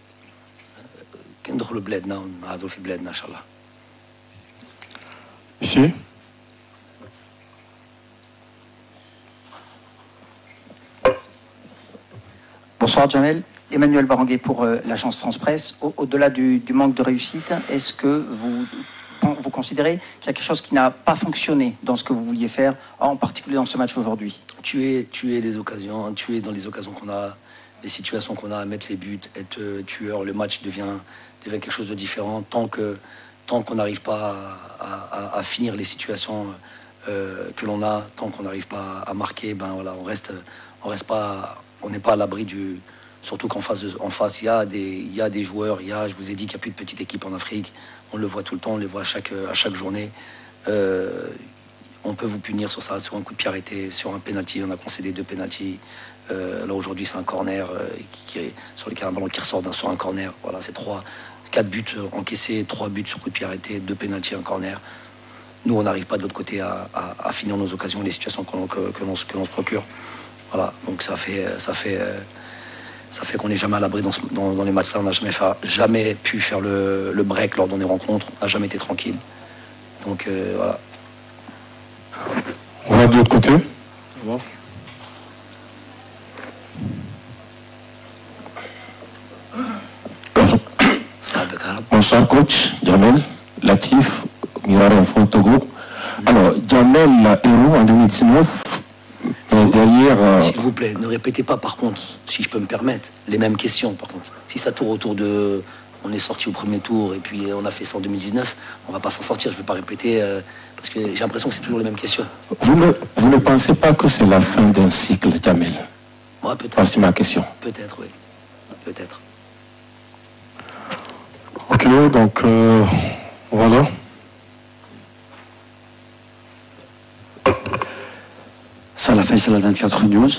ندخلوا بلادنا ونعادوا في بلادنا ان شاء الله. Ici. Bonsoir Jamel, Emmanuel Baranguet pour euh, l'agence France Presse. Au- Au-delà du, du manque de réussite, est-ce que vous, vous considérez qu'il y a quelque chose qui n'a pas fonctionné dans ce que vous vouliez faire, en particulier dans ce match aujourd'hui? Tuer, tuer les occasions, tuer dans les occasions qu'on a, les situations qu'on a, mettre les buts, être euh, tueur, le match devient, devient quelque chose de différent. Tant que tant qu'on n'arrive pas à, à- à finir les situations euh, que l'on a, tant qu'on n'arrive pas à marquer, ben voilà, on reste, on reste pas, on n'est pas à l'abri du. Surtout qu'en face, de- en face, il y a des, il y a des joueurs. Il y a, je vous ai dit qu'il n'y a plus de petite équipe en Afrique. On le voit tout le temps, on les voit à chaque, à chaque journée. Euh, on peut vous punir sur ça, sur un coup de pied arrêté, sur un penalty. On a concédé deux penalties. Euh, là aujourd'hui, c'est un corner euh, qui, qui est, sur lequel un ballon qui ressort d'un, sur un corner. Voilà, c'est trois, quatre buts encaissés, trois buts sur coup de pied arrêté, deux penalties, un corner. Nous, on n'arrive pas de l'autre côté à, à- à finir nos occasions, les situations qu'on- que, que l'on, se- que l'on se procure. Voilà, donc ça fait, ça fait, euh, ça fait qu'on n'est jamais à l'abri dans, ce- dans- dans les matchs-là. On n'a jamais, fait- jamais pu faire le, le break lors de nos rencontres. On n'a jamais été tranquille. Donc euh, voilà. On va de l'autre côté. Bonsoir coach, Jamel, Latif, Mirare Info Togo. Alors, Jamel, héros en deux mille dix-neuf, mais derrière... euh, S'il vous plaît, ne répétez pas par contre, si je peux me permettre, les mêmes questions par contre. Si ça tourne autour de... On est sorti au premier tour et puis on a fait ça en deux mille dix-neuf, on va pas s'en sortir, je vais pas répéter, euh, parce que j'ai l'impression que c'est toujours les mêmes questions. vous, ne, vous ne pensez pas que c'est la fin d'un cycle, Jamel? Ouais, peut-être. Ah, c'est ma question. Peut-être, oui. Peut-être. Ok, donc euh, voilà. Salah Faisal, vingt-quatre News.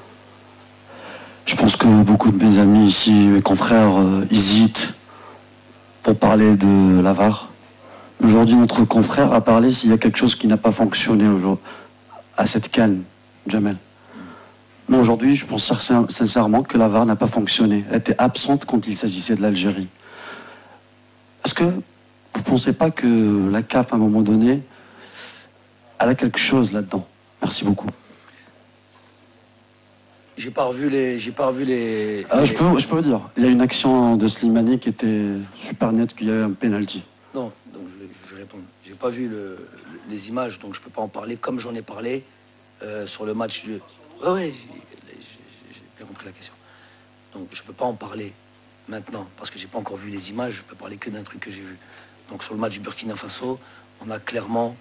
Je pense que beaucoup de mes amis ici, mes confrères, euh, hésitent pour parler de la V A R. Aujourd'hui, notre confrère a parlé s'il y a quelque chose qui n'a pas fonctionné aujourd'hui à cette CAN, Jamel. Mais aujourd'hui, je pense sincère- sincèrement que la V A R n'a pas fonctionné. Elle était absente quand il s'agissait de l'Algérie. Est-ce que vous ne pensez pas que la C A F, à un moment donné, elle a quelque chose là-dedans? Merci beaucoup. J'ai pas revu les. J'ai pas revu les. Euh, je, peux, je peux vous dire, il y a une action de Slimani qui était super nette, qu'il y a eu un penalty. Non, donc je vais, je vais répondre. J'ai pas vu le, les images, donc je peux pas en parler comme j'en ai parlé euh, sur le match de. Ouais, ouais, j'ai bien compris la question. Donc je peux pas en parler maintenant parce que j'ai pas encore vu les images. Je peux parler que d'un truc que j'ai vu. Donc sur le match du Burkina Faso, on a clairement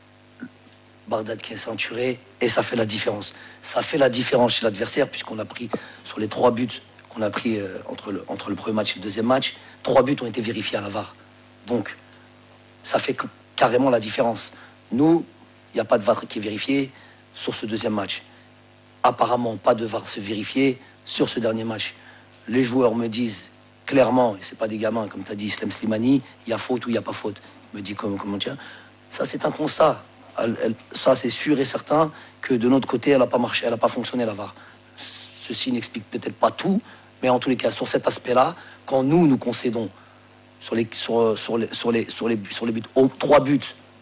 Bardad qui est ceinturé et ça fait la différence. Ça fait la différence chez l'adversaire puisqu'on a pris sur les trois buts qu'on a pris euh, entre, le, entre le premier match et le deuxième match, trois buts ont été vérifiés à la V A R. Donc ça fait carrément la différence. Nous, il n'y a pas de V A R qui est vérifié sur ce deuxième match. Apparemment, pas de V A R se vérifier sur ce dernier match. Les joueurs me disent clairement, et c'est pas des gamins, comme tu as dit, Islam Slimani, il y a faute ou il n'y a pas faute. Il me dit comment, comment tiens. Ça, c'est un constat. Elle, elle, ça, c'est sûr et certain que de notre côté, elle n'a pas marché, elle n'a pas fonctionné la V A R. Ceci n'explique peut-être pas tout, mais en tous les cas, sur cet aspect-là, quand nous, nous concédons sur les, sur, sur les, sur les, sur les, sur les buts, oh, trois buts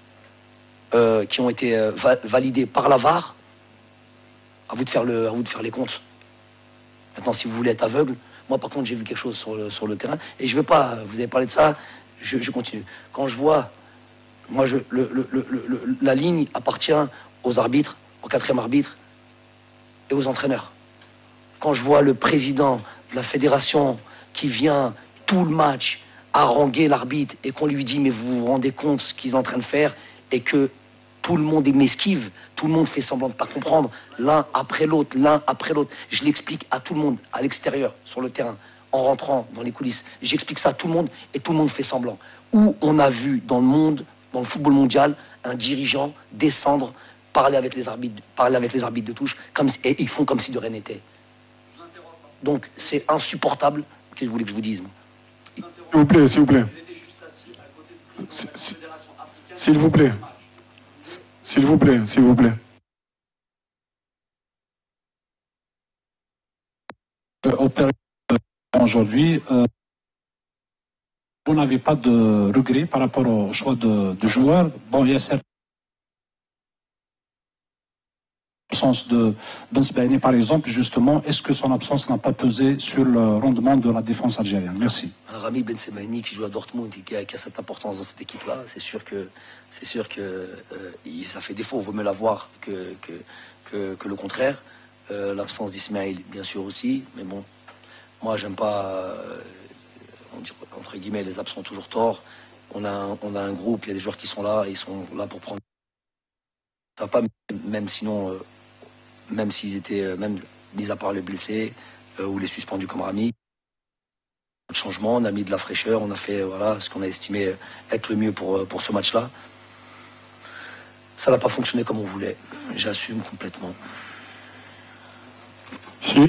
euh, qui ont été euh, va, validés par la V A R, à vous de faire le, à vous de faire les comptes. Maintenant, si vous voulez être aveugle, moi, par contre, j'ai vu quelque chose sur le, sur le terrain, et je veux pas, vous avez parlé de ça, je, je continue. Quand je vois, moi, je, le, le, le, le, la ligne appartient aux arbitres, au quatrième arbitre et aux entraîneurs. Quand je vois le président de la fédération qui vient tout le match haranguer l'arbitre et qu'on lui dit mais vous vous rendez compte ce qu'ils sont en train de faire et que tout le monde m'esquive, tout le monde fait semblant de ne pas comprendre, l'un après l'autre, l'un après l'autre. Je l'explique à tout le monde, à l'extérieur, sur le terrain, en rentrant dans les coulisses. J'explique ça à tout le monde et tout le monde fait semblant. Où on a vu dans le monde, dans le football mondial, un dirigeant descendre, parler avec les arbitres, parler avec les arbitres de touche, comme, et ils font comme si de rien n'était. Donc c'est insupportable. Qu'est-ce que vous voulez que je vous dise? S'il vous plaît, s'il vous plaît. S'il vous plaît. S'il vous plaît, s'il vous plaît. Aujourd'hui, euh, vous n'avez pas de regret par rapport au choix de, de joueurs. Bon, il y a certes l'absence de Ben Sebaini, par exemple, justement, est-ce que son absence n'a pas pesé sur le rendement de la défense algérienne? Merci. Rami Ben Sebaini qui joue à Dortmund et qui a, qui a cette importance dans cette équipe-là, c'est sûr que c'est sûr que euh, il, ça fait défaut. Il vaut mieux l'avoir que, que, que, que le contraire. Euh, l'absence d'Ismaïl, bien sûr aussi, mais bon, moi j'aime pas, euh, on dit, entre guillemets, les absents ont toujours tort. On a, un, on a un groupe, il y a des joueurs qui sont là, et ils sont là pour prendre. Ça va pas, même sinon, euh, même s'ils étaient, euh, même mis à part les blessés euh, ou les suspendus comme Rami. De changement, on a mis de la fraîcheur, on a fait voilà ce qu'on a estimé être le mieux pour, pour ce match-là. Ça n'a pas fonctionné comme on voulait. J'assume complètement. Si.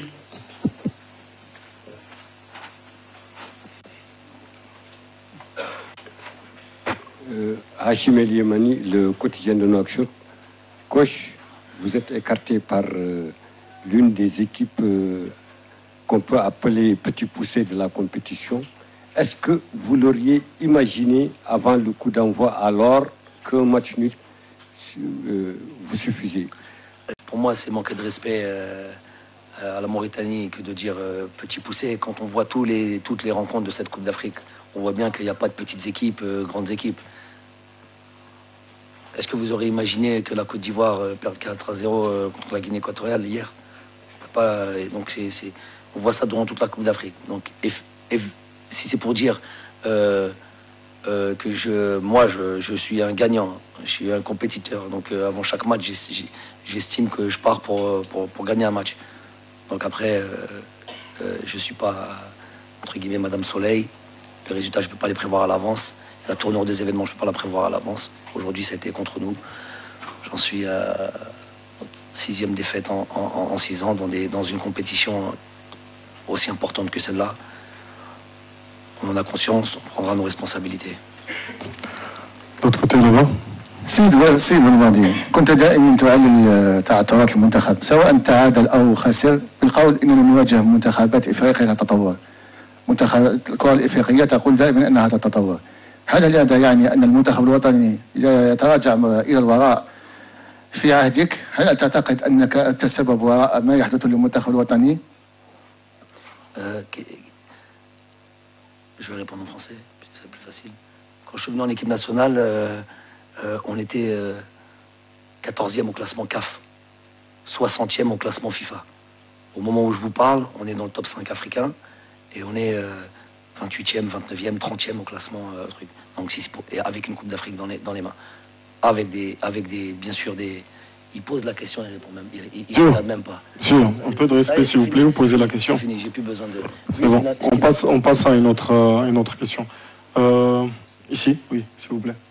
Euh, Hachim El Yemani, le quotidien de Nouakchott. Coach, vous êtes écarté par euh, l'une des équipes euh, qu'on peut appeler petit poussé de la compétition. Est-ce que vous l'auriez imaginé avant le coup d'envoi, alors qu'un match nul euh, vous suffisait? Pour moi, c'est manquer de respect euh, à la Mauritanie que de dire euh, petit poussé. Quand on voit tous les, toutes les rencontres de cette Coupe d'Afrique, on voit bien qu'il n'y a pas de petites équipes, euh, grandes équipes. Est-ce que vous aurez imaginé que la Côte d'Ivoire euh, perde quatre à zéro euh, contre la Guinée équatoriale hier? Pas, euh, donc c'est, c'est, on voit ça durant toute la Coupe d'Afrique. Donc, et, et, si c'est pour dire euh, euh, que je, moi, je, je suis un gagnant, je suis un compétiteur. Donc, euh, avant chaque match, j'estime que je pars pour, pour, pour gagner un match. Donc après, euh, euh, je ne suis pas, entre guillemets, Madame Soleil. Les résultats, je ne peux pas les prévoir à l'avance. La tournure des événements, je ne peux pas la prévoir à l'avance. Aujourd'hui, ça a été contre nous. J'en suis à sixième défaite en, en, en six ans dans, des, dans une compétition aussi importante que celle-là. On en a conscience, on prendra nos responsabilités. L'autre côté là-bas. سيد سيد الماضي كنت دائما تعلل تعثرات المنتخب سواء تعادل او خسر بالقول اننا نواجه منتخبات افريقيا تتطور. منتخب الكره الافريقيه تقول دائما انها تتطور. هل هذا يعني ان المنتخب الوطني اذا يتراجع الى الوراء في عهدك، هل تعتقد أنك أنت السبب وراء ما يحدث للمنتخب الوطني؟ Euh, je vais répondre en français, c'est plus facile. Quand je suis venu en équipe nationale, euh, euh, on était euh, quatorzième au classement C A F, soixantième au classement FIFA. Au moment où je vous parle, on est dans le top cinq africain et on est euh, vingt-huitième, vingt-neuvième, trentième au classement euh, truc. Donc si pour, et avec une Coupe d'Afrique dans les, dans les mains. Avec des, avec des, bien sûr des... Il pose la question et il répond même. Il ne regarde même pas. Si, un peu de respect, s'il vous plaît, vous posez la question. C'est fini, j'ai plus besoin de... C'est bon, on passe, on passe à une autre, euh, une autre question. Euh, ici, oui, s'il vous plaît.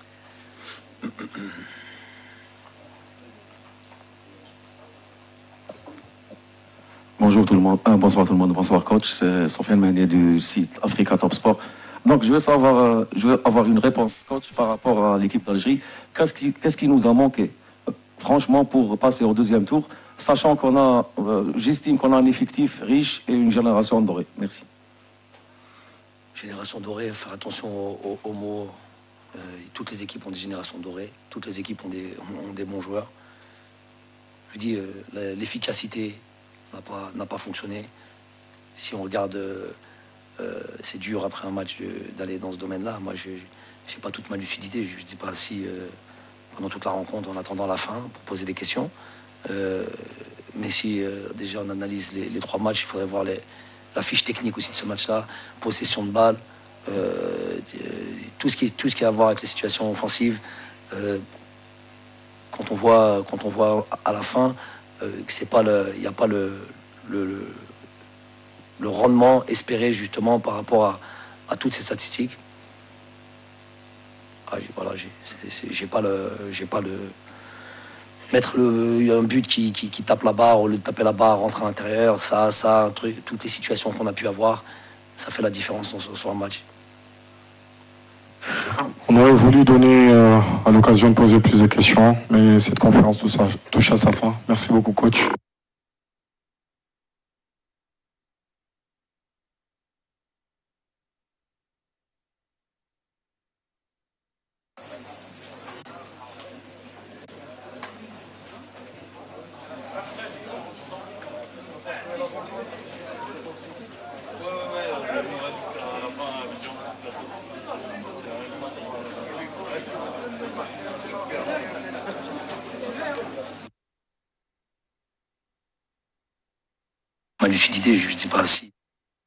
Bonjour tout le monde, euh, bonsoir tout le monde, bonsoir coach, c'est Sofiane Mané du site Africa Top Sport. Donc je veux savoir, euh, je veux avoir une réponse coach par rapport à l'équipe d'Algérie. Qu'est-ce qui, qu'est-ce qui nous a manqué, franchement, pour passer au deuxième tour, sachant qu'on a, euh, j'estime qu'on a un effectif riche et une génération dorée. Merci. Génération dorée, faire attention aux, aux, aux mots. Euh, toutes les équipes ont des générations dorées, toutes les équipes ont des, ont, ont des bons joueurs. Je dis, euh, l'efficacité n'a pas, n'a pas fonctionné. Si on regarde, euh, euh, c'est dur après un match d'aller dans ce domaine-là. Moi, je n'ai pas toute ma lucidité. Je ne dis pas si, euh, pendant toute la rencontre, en attendant la fin, pour poser des questions. Euh, mais si euh, déjà on analyse les, les trois matchs, il faudrait voir les, la fiche technique aussi de ce match-là, possession de balle, euh, tout, ce qui, tout ce qui a à voir avec les situations offensives. Euh, quand on voit, quand on voit à la fin, euh, que c'est pas le, il n'y a pas le, le, le, le rendement espéré justement par rapport à, à toutes ces statistiques. Ah, j'ai, voilà, j'ai, c'est, j'ai pas le, j'ai pas le mettre le, un but qui, qui, qui tape la barre, au lieu de taper la barre, rentre à l'intérieur, ça, ça, un truc, toutes les situations qu'on a pu avoir, ça fait la différence sur, sur un match. On aurait voulu donner euh, à l'occasion de poser plus de questions, mais cette conférence tout ça, touche à sa fin. Merci beaucoup, coach. Ma lucidité, je ne dis pas si.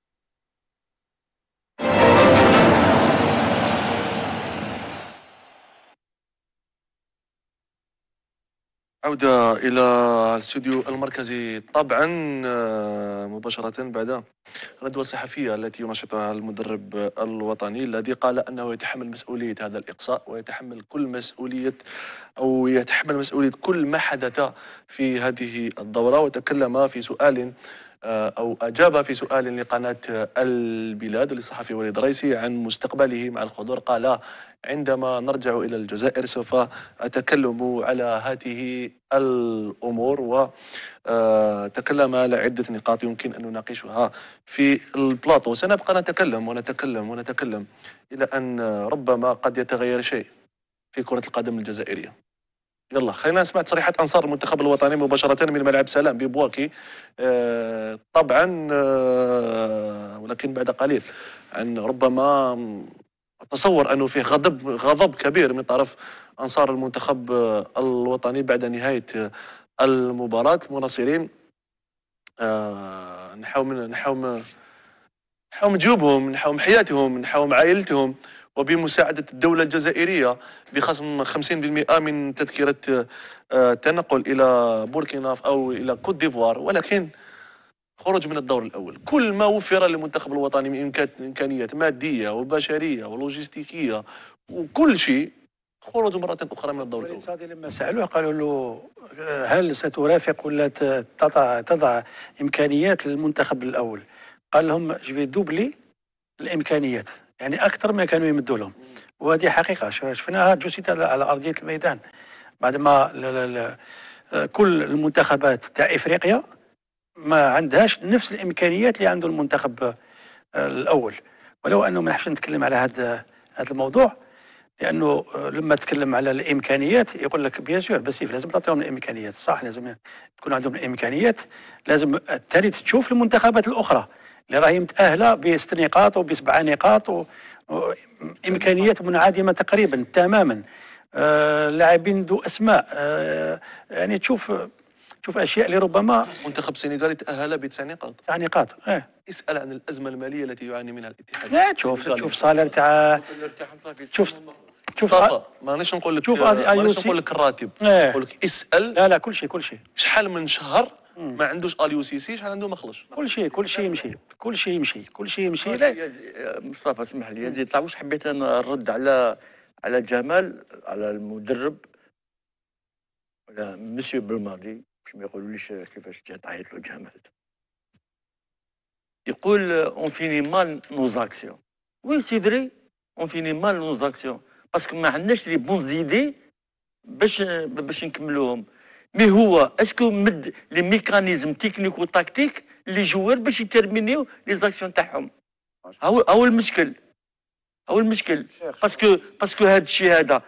عودة إلى الاستوديو المركزي طبعا مباشرة بعد الندوة الصحفية التي ينشطها المدرب الوطني الذي قال أنه يتحمل مسؤولية هذا الإقصاء ويتحمل كل مسؤولية أو يتحمل مسؤولية كل ما حدث في هذه الدورة. وتكلم في سؤال أو أجاب في سؤال لقناة البلاد للصحفي وليد رئيسي عن مستقبله مع الخضر. قال: عندما نرجع إلى الجزائر سوف أتكلم على هذه الأمور، وتكلم على عدة نقاط يمكن أن نناقشها في البلاطو. سنبقى نتكلم ونتكلم ونتكلم إلى أن ربما قد يتغير شيء في كرة القدم الجزائرية. يلا خلينا نسمع تصريحات أنصار المنتخب الوطني مباشرة من ملعب سلام ببواكي. آه طبعا آه ولكن بعد قليل عن ربما أتصور أنه فيه غضب غضب كبير من طرف أنصار المنتخب الوطني بعد نهاية المباراة. المناصرين آه نحاول نحاول نحاول نجوبهم، نحاول حياتهم، نحاول عائلتهم، وبمساعدة الدولة الجزائرية بخصم خمسين بالمئة من تذكرة التنقل إلى بوركينا أو إلى كوت ديفوار. ولكن خروج من الدور الأول، كل ما وفر للمنتخب الوطني من إمكانيات مادية وبشرية ولوجستيكية وكل شيء، خروج مرة أخرى من الدور الأول. الصادي لما سألوه قالوا له: هل سترافق ولا تضع تضع إمكانيات للمنتخب الأول؟ قال لهم: جو دوبلي الإمكانيات، يعني أكثر ما كانوا يمدوا لهم. وهذه حقيقة شفناها جسد على أرضية الميدان بعد ما لا لا لا كل المنتخبات تاع إفريقيا ما عندهاش نفس الإمكانيات اللي عنده المنتخب الأول. ولو أنه ما نحبش نتكلم على هذا هذا الموضوع، لانه لما تكلم على الامكانيات يقول لك بيان سور بسيف لازم تعطيهم الامكانيات، صح، لازم تكون عندهم الامكانيات. لازم الثاني تشوف المنتخبات الاخرى اللي راهي متاهله بست نقاط وبسبع نقاط وامكانيات منعدمه تقريبا تماما. آه لاعبين ذو اسماء، آه يعني تشوف تشوف اشياء اللي ربما. منتخب السنغال تاهل بتسع نقاط. تسع نقاط، اه. اسال عن الازمه الماليه التي يعاني منها الاتحاد. لا تشوف تشوف صالير تاع شوف شوف مانيش نقول لك شوف مانيش نقول لك الراتب، نقول لك اسال. لا لا كل شيء كل شيء. شحال من شهر ما عندوش اليو سي سي، شحال عنده ما خلصش. كل شيء كل شيء يمشي، كل شيء يمشي، كل شيء يمشي. لا مصطفى اسمح لي يزيد، واش حبيت انا نرد على على جمال، على المدرب، على مسيو بلماردي، باش ما يقولوليش كيفاش جات عيط له جمال. يقول اون فيني مال نوز اكسيون. وي سي فري اون فيني مال نوز اكسيون باسكو ما عندناش لي بون زيدي باش باش نكملوهم. مي هو اسكو مد لي ميكانيزم تكنيك وتاكتيك لي جوار باش يترمينيو لي زاكسيون تاعهم. هاو هاو المشكل، هاو المشكل باسكو باسكو هذا الشيء هذا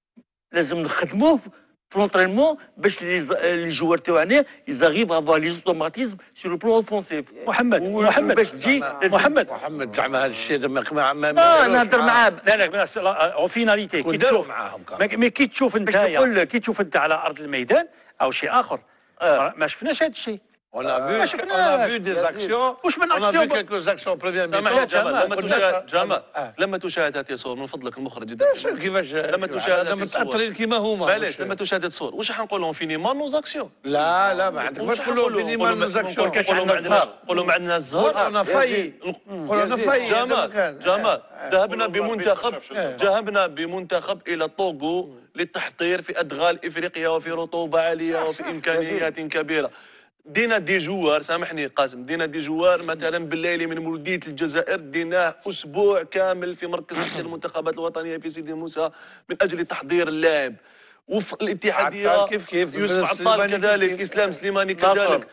لازم نخدموه في لونطرينمون باش لي جوار تاعنا يزاريف افوار لي اوتوماتيزم سور لو بلون اوفونسيف. محمد محمد باش تجي محمد محمد زعما هذا الشيء ما ما لا نهضر معاه. لا لا او فيناليتي كي تشوف معاهم مي كي تشوف انت كي تشوف انت على ارض الميدان او شيء اخر آه. ما شفناش هذا الشيء. On a vu, on a vu des actions, on a vu quelques actions en première mi-temps. لما تشاهد جمال لما تشاهد هذه الصور من فضلك المخرج كيفاش لما تشاهد هذه الصور كيما هما معليش لما تشاهد هذه الصور واش حنقول لهم فيني مان نوز اكسيون؟ لا لا ما عندك ما تقول لهم فيني مان نوز اكسيون. نقولوا ما عندناش نقولوا ما عندناش الزهر. انا فاي نقولوا انا فاي. جمال جمال ذهبنا بمنتخب ذهبنا بمنتخب الى طوغو للتحضير في ادغال افريقيا وفي رطوبه عاليه وفي امكانيات كبيره. دينا دي جوار، سامحني قاسم، دينا دي جوار مثلا بالليل من مولودية الجزائر ديناه اسبوع كامل في مركز تحضير المنتخبات الوطنيه في سيدي موسى من اجل تحضير اللاعب. وفي الاتحاديه كيف كيف يوسف عطال كذلك، اسلام سليماني كذلك.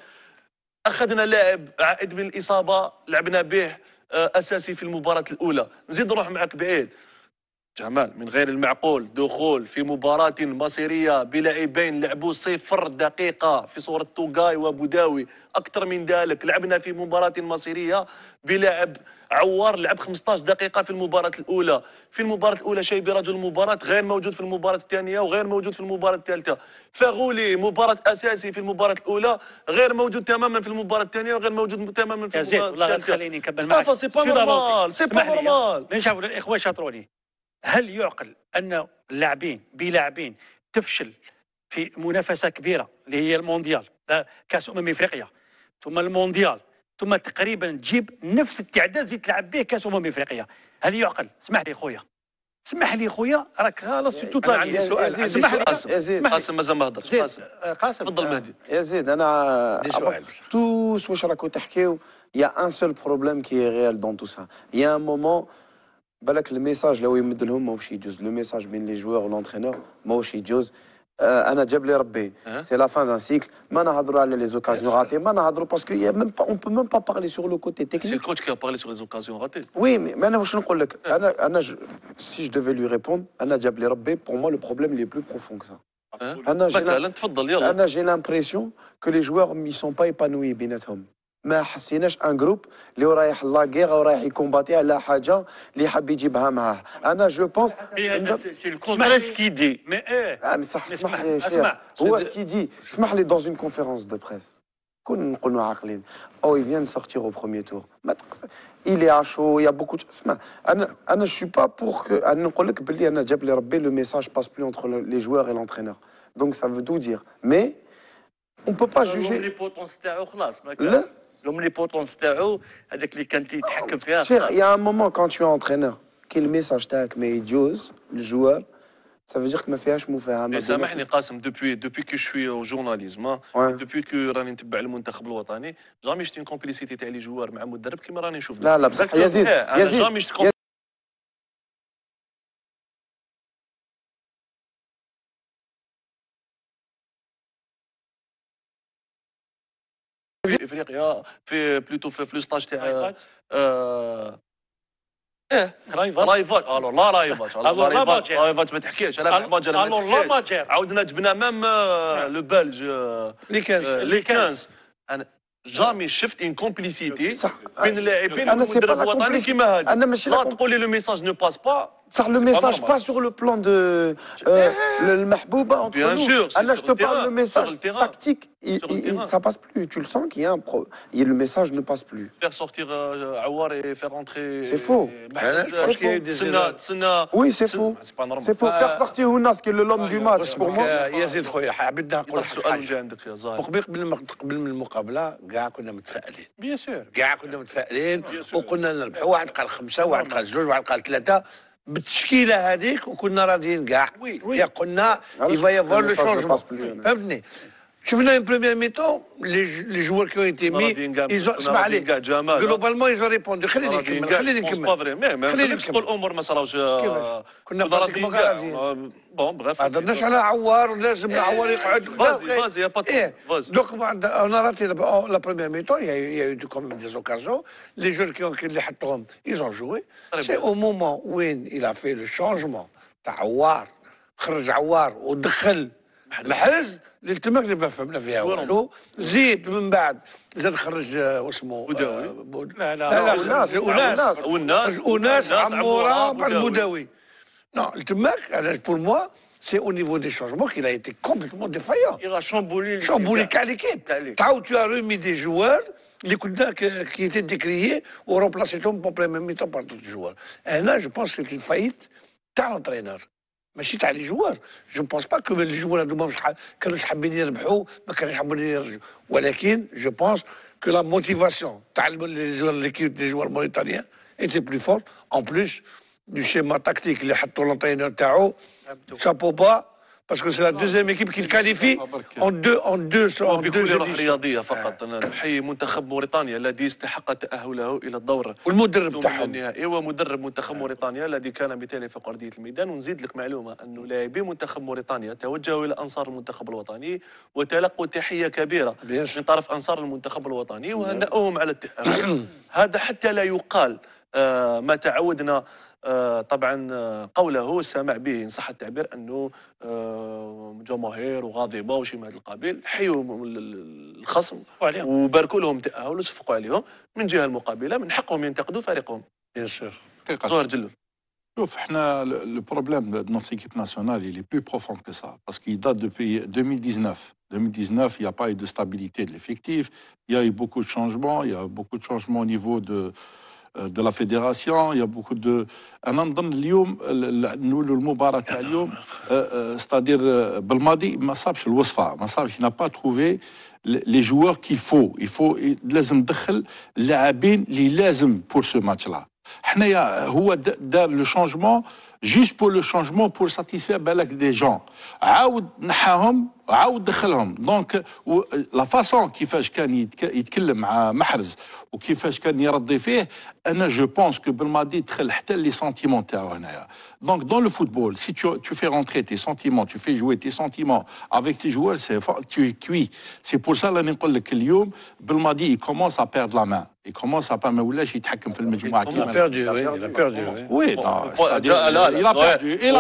اخذنا لاعب عائد من الاصابه لعبنا به اساسي في المباراه الاولى. نزيد نروح معك بعيد جمال، من غير المعقول دخول في مباراة مصيرية بلاعبين لعبوا صفر دقيقة في صورة توغاي وبوداوي. أكثر من ذلك لعبنا في مباراة مصيرية بلاعب عوار لعب خمسطاش دقيقة في المباراة الأولى. في المباراة الأولى شيبي رجل المباراة غير موجود في المباراة الثانية وغير موجود في المباراة الثالثة. فغولي مباراة أساسي في المباراة الأولى غير موجود تماما في المباراة الثانية وغير موجود تماما في المباراة الثالثة. خليني نكمل معك. مصطفى سي با نورمال، سي با نورمال. نشوف الإخوة شاطروني. هل يعقل أن اللاعبين بلاعبين تفشل في منافسة كبيرة اللي هي المونديال، كأس أمم إفريقيا ثم المونديال ثم تقريبا تجيب نفس التعداد زيد تلعب به كأس أمم إفريقيا؟ هل يعقل؟ اسمح لي خويا، اسمح لي خويا، راك خالص في توت. عندي سؤال. اسمح لي قاسم، قاسم مازال ما هضرش. قاسم قاسم تفضل مهدي. يزيد انا توس واش راكم تحكيو يا ان سول بروبليم كي ريال دون تو سا. يا ان مومون بالك الميساج لو يمد لهم ماهوش يجوز، لو ميساج بين لي جوار والونترينور ماهوش يجوز. آه انا جاب لي ربي سي لا فان دان سيكل. ما نهضروا على لي زوكازيون راتي، ما نهضروا باسكو يا ميم با اون بو ميم با بارلي سور لو كوتي تكنيك. سي الكوتش كي بارلي سور لي زوكازيون راتي. وي مي انا واش نقول لك، انا انا سي جو ديفي لو ريبوند، انا جاب لي ربي بور موا لو بروبليم لي بلو بروفون كو سا. انا جي تفضل يلا. انا جي لامبريسيون كو لي جوار مي سون با ايبانوي بيناتهم. ما حسيناش ان جروب اللي رايح لاكيغ ورايح يكومباتي على حاجه اللي حاب يجيبها معاه. انا جو بونس سي الكونترا سكي دي. مي ايه اه مي صح، اسمح لي اسمع هو سكي دي. اسمح لي دون اون كونفيرونس دو بريس كون نقولوا عاقلين او يفيان سورتير او بروميير تور il est à chaud, il y a beaucoup de... اسمع انا انا جو با بور كو انا نقول لك باللي انا جاب لي ربي لو ميساج باس بلو انتر لي جوار اي لونترينور. دونك سا فو دو دير مي اون بو با جوجي لي بوتونس تاعو خلاص. لا لهم لي بوتونس تاعو هذاك اللي كان تيتحكم فيها. شيخ يا ان مومون كون تو انترينور كي الميساج تاعك ما يجوز للجوار ça veut dire que ما فيهاش مفاهمه. سامحني قاسم، دوبوي دوبوي كو شوي او جورناليزم، دوبوي كو راني نتبع المنتخب الوطني، جامي شتي كومبليسيتي تاع لي جوار مع مدرب كيما راني نشوف. لا لا بصح يزيد يزيد جامي شتي في افريقيا في بلوتو في لو ستاج تاع ايه رايفات رايفات الو لا رايفات الو لا ماجير رايفات ما تحكيش انا ماجير الو لا ماجير عاودنا جبنا مام لو بلج لي كانز لي كانز انا جامي شفت ان كومبليسيتي بين اللاعبين والمدرب الوطني كيما هذا انا ماشي لا تقول لي لو ميساج نو باس با صح لو ميساج با سور لو بلان دو المحبوبه Bien sûr, c'est انا sur جو le te parle terrain, le message sur le terrain. tactique Sur le terrain. ça passe plus tu le sens qu'il y a un pro et le message ne passe plus faire sortir Aouar et faire rentrer c'est faux تسنى تسنى oui c'est faux c'est faux faire sortir Ounas qui est l'homme du match pour moi يزيد خويا حبيت نقول لك سؤال جاي عندك يا زاهر قبل ما قبل من المقابله كاع كنا متفائلين بيان سور كاع كنا متفائلين وقلنا نربحوا واحد قال خمسه واحد قال زوج واحد قال ثلاثه بالتشكيله هذيك وكنا راضيين كاع يا قلنا يفا يافوار لو شونجمون فهمتني شفنا une première mi-temps les les joueurs qui ont été mis ils ont اسمع لي globalement ils ont répondu خليني نكمل خليني نكمل خليني نقول الامور ما صراوش كنا راضيين بون بغيف ما هضرناش على عوار لازم عوار يقعد فازي فازي يا باتون فازي دوك بعد انا راتي لا بروميير ميتون il y a eu comme des occasions les joueurs qui ont اللي حطوهم ils ont joué c'est au moment où il a fait le changement تاع عوار خرج عوار ودخل محرز اللي تماك اللي ما فهمنا فيها والو زيد من بعد زاد خرج واسمه بوداوي لا لا وناس وناس وناس وناس عمورة بعد بوداوي non تماك علاش بور موا c'est au niveau des changements qu'il a été complètement défaillant. Il a chamboulé chamboulé كاع l'équipe. T'as tu as remis des joueurs les coups qui étaient décriés ou remplacé pour premier mi-temps par d'autres joueurs. Et là, je pense que c'est une faillite تاع l'entraîneur. ماشي تاع لي جوار جو بونس با كو لي جوار هذوما مش كانوش حابين يربحوا ما كانوش حابين يرجعوا ولكن جو بونس كو لا موتيفاسيون تاع لي جوار ليكيب دي جوار موريتانيان ايتي بلو فورت اون بلوس دو شيما تاكتيك اللي حطوا لونترينور تاعو شابو با باسكو سي لا دوزيام ايكيب كي كاليفي اون دو اون دو اون دو بكل روح رياضيه فقط انا نحيي منتخب موريتانيا الذي استحق تاهله الى الدور والمدرب تاعهم النهائي ومدرب منتخب موريتانيا الذي كان بالتالي فوق ارضيه الميدان ونزيد لك معلومه انه لاعبي منتخب موريتانيا توجهوا الى انصار المنتخب الوطني وتلقوا تحيه كبيره من طرف انصار المنتخب الوطني وهنأوهم على التاهل هذا حتى لا يقال آه ما تعودنا آه طبعا قوله سمع به ان صح التعبير انه آه جماهير وغاضبه وشي من هذا القبيل حيوا الخصم وباركوا لهم تاهل وصفقوا عليهم من جهه المقابله من حقهم ينتقدوا فريقهم. بيان سور. زهر جلو. شوف احنا لو بروبليم دو نوتر ليكيب ناسيونال il est plus profond que ça parce qu'il date depuis deux mille dix-neuf. deux mille dix-neuf, il n'y a pas eu de stabilité de l'effectif, il y a eu beaucoup de changements, il y a beaucoup de changements au niveau de de la fédération, il y a beaucoup de انا نظن اليوم نقولوا المباراه تاع اليوم c'est-à-dire بالماضي ما صابش الوصفه ما صابش n'a pas trouvé les joueurs qu'il faut il faut لازم ندخل اللاعبين اللي لازم pour ce match là حنايا هو دار لو شونجمون جوست بور لو شونجمون بور ساتيسفير بالك دي جون عاود نحاهم عاود دخلهم دونك لا فاسون كيفاش كان يتكلم مع محرز وكيفاش كان يرضي فيه انا جو بونس كو بالماضي دخل حتى لي سنتيمون تاعو هنايا دونك دون لو فوتبول سي tu tu fais rentrer tes sentiments tu fais jouer tes sentiments avec tes joueurs c'est tu es cuit c'est pour ça راني نقول لك اليوم بالماضي il commence à perdre la main il commence à pas ما ولاش يتحكم في المجموعه كيما il a perdu oui il a perdu oui non il a perdu il a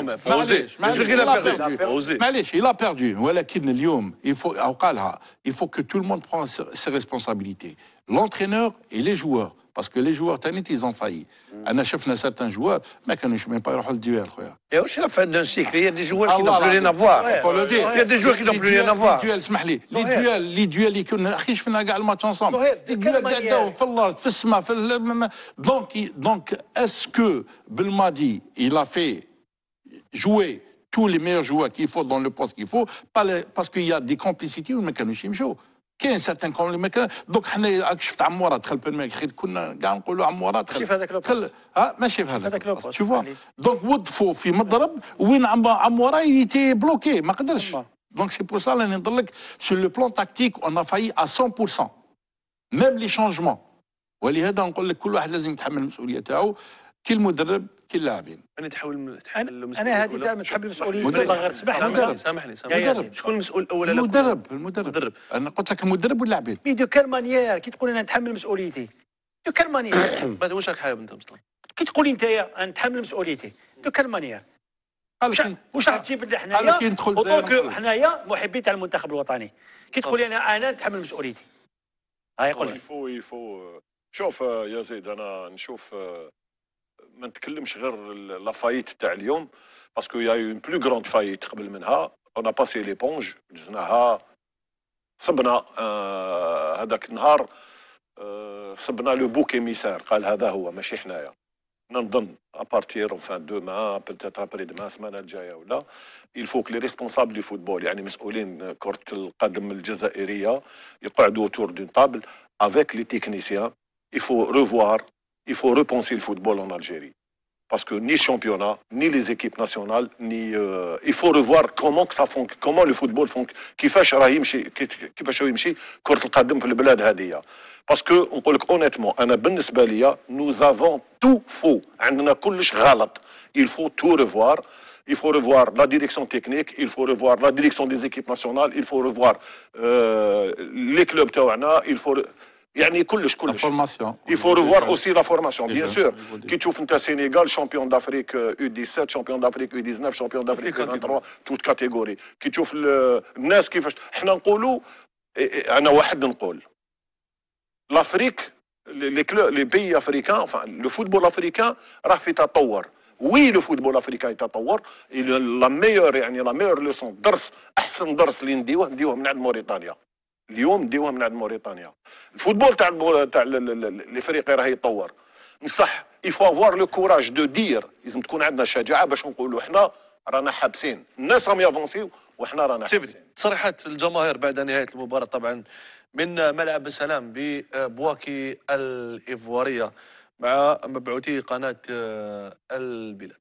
perdu معليش il a perdu ولكن اليوم il faut قالها il faut que tout le monde prenne ses responsabilités l'entraîneur et les joueurs parce que les joueurs تانيت ils ont failli انا شفنا certains joueurs ما كانوش même pas يروحوا للديوال خويا et aussi la fin d'un cycle il y a des joueurs qui n'ont plus rien à voir il faut le dire il y a des joueurs qui n'ont plus rien à voir les duels اسمح لي les duels les duels اللي كنا اخي شفنا كاع الماتش ensemble les duels قعدوا في الارض في السماء في donc donc est-ce que بالماضي il a fait jouer tous les meilleurs joueurs qu'il faut dans le poste qu'il faut parce qu'il y a des complicités où ما كانوش يمشوا كاين سارتان كوم ما كان دونك حنا راك شفت عموره دخل في الماك كنا كاع نقولوا عموره دخل كيف هذاك دخل ها ماشي في هذاك تو فوا دونك وظفوا في مضرب وين عموره يتي بلوكي ما قدرش دونك سي بور سا راني نضل لك سو لو بلان تاكتيك اون ا فاي ا مية بالمية ميم لي شونجمون ولهذا نقول لك كل واحد لازم يتحمل المسؤوليه تاعو كي المدرب كي اللاعبين. انا تحول تحول انا هذه تاع تحب المسؤوليه غير سامحني سامحني سامحني شكون المسؤول الاول؟ المدرب المدرب انا قلت لك المدرب واللاعبين. مي دو كال مانيير كي تقول انا نتحمل مسؤوليتي دو كال مانيير واش راك حابب انت مصطفى؟ كي تقول لي انت نتحمل مسؤوليتي دو كال مانيير واش واش راح تجيب لنا حنايا اوطونك حنايا محبين تاع المنتخب الوطني كي تقول لي انا انا نتحمل مسؤوليتي هاي قول لي يفو يفو شوف يا زيد انا نشوف ما نتكلمش غير لافايت تاع اليوم باسكو يا اون بلو غروند فايت قبل منها اون باسي ليبونج دزناها صبنا آه هذاك النهار آه صبنا لو بوك ايميسار قال هذا هو ماشي حنايا نظن ابارتير فان دوما بوتيتر ابري دوما السمانه الجايه ولا الفوك لي ريسبونسابل دو فوتبول يعني مسؤولين كره القدم الجزائريه يقعدوا تور دون طابل افيك لي تكنيسيان il faut revoir il faut repenser le football en Algérie parce que ni le championnat ni les équipes nationales ni euh, il faut revoir comment que ça fonctionne comment le football fonctionne كيفاش راه يمشي كيفاش يمشي كرة القدم في البلاد هذه باسكو نقول لك اونيتمون انا بالنسبه ليا nous avons tout faux عندنا كلش غلط il faut tout revoir il faut revoir la direction technique il faut revoir la direction des équipes nationales il faut revoir euh, les clubs تاعنا il faut يعني كلش كلش il faut revoir aussi la formation bien sûr كي تشوف انت السنغال شامبيون دافريك يو سبعة عشر شامبيون دافريك يو تسعطاش شامبيون دافريك يو ثلاثة توت كاتيجوري كي تشوف الناس كيفاش احنا نقولوا انا واحد نقول لافريك لي كلو لي بيي افريكان لو فوتبول افريكان راه في تطور وي لو فوتبول افريكان يتطور لا ميور يعني لا ميور لوسون درس احسن درس اللي نديوه نديوه من عند موريتانيا اليوم نديوها من عند موريتانيا الفوتبول تاع تاع الافريقي راه يتطور بصح يفو افوار لو كوراج دو دير لازم تكون عندنا شجاعه باش نقولوا احنا رانا حابسين الناس راهم يافونسيو وحنا رانا حابسين. تصريحات الجماهير بعد نهايه المباراه طبعا من ملعب السلام ببواكي الايفواريه مع مبعوثي قناه البلاد.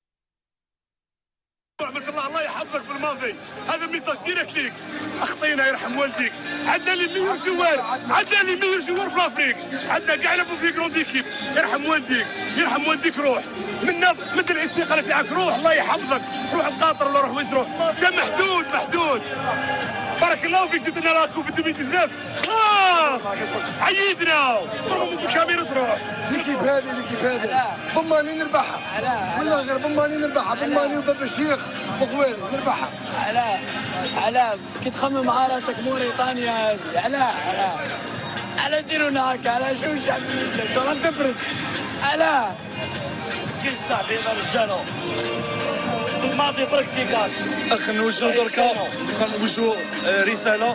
بارك الله الله يحفظك في الماضي هذا ميساج ديريكت ليك اخطينا يرحم والديك عندنا لي ميور جوار عندنا لي ميور جوار في لافريك عندنا كاع لابو في كروند ايكيب يرحم والديك يرحم والديك روح منا مد الاستقاله تاعك روح الله يحفظك روح القاطر ولا روح وين تروح انت محدود محدود بارك الله فيك جبت لنا لاكو في ألفين وتسعطاش خلاص عيدنا ضربوا بالكاميرا تروح ليكيب هذه ليكيب هذه ضماني نربحها والله غير ضماني نربحها ضماني وباب الشيخ وغوالي نربحها علاه علاه كي تخمم مع راسك موريتانيا هذه علاه علاه علاه ديرونا هكا علاه شو الشعبيه ترى تبرز علاه كيف صاحبي يا رجاله الماضي برك ديكاج اخ نوجهوا دركا نوجهوا رساله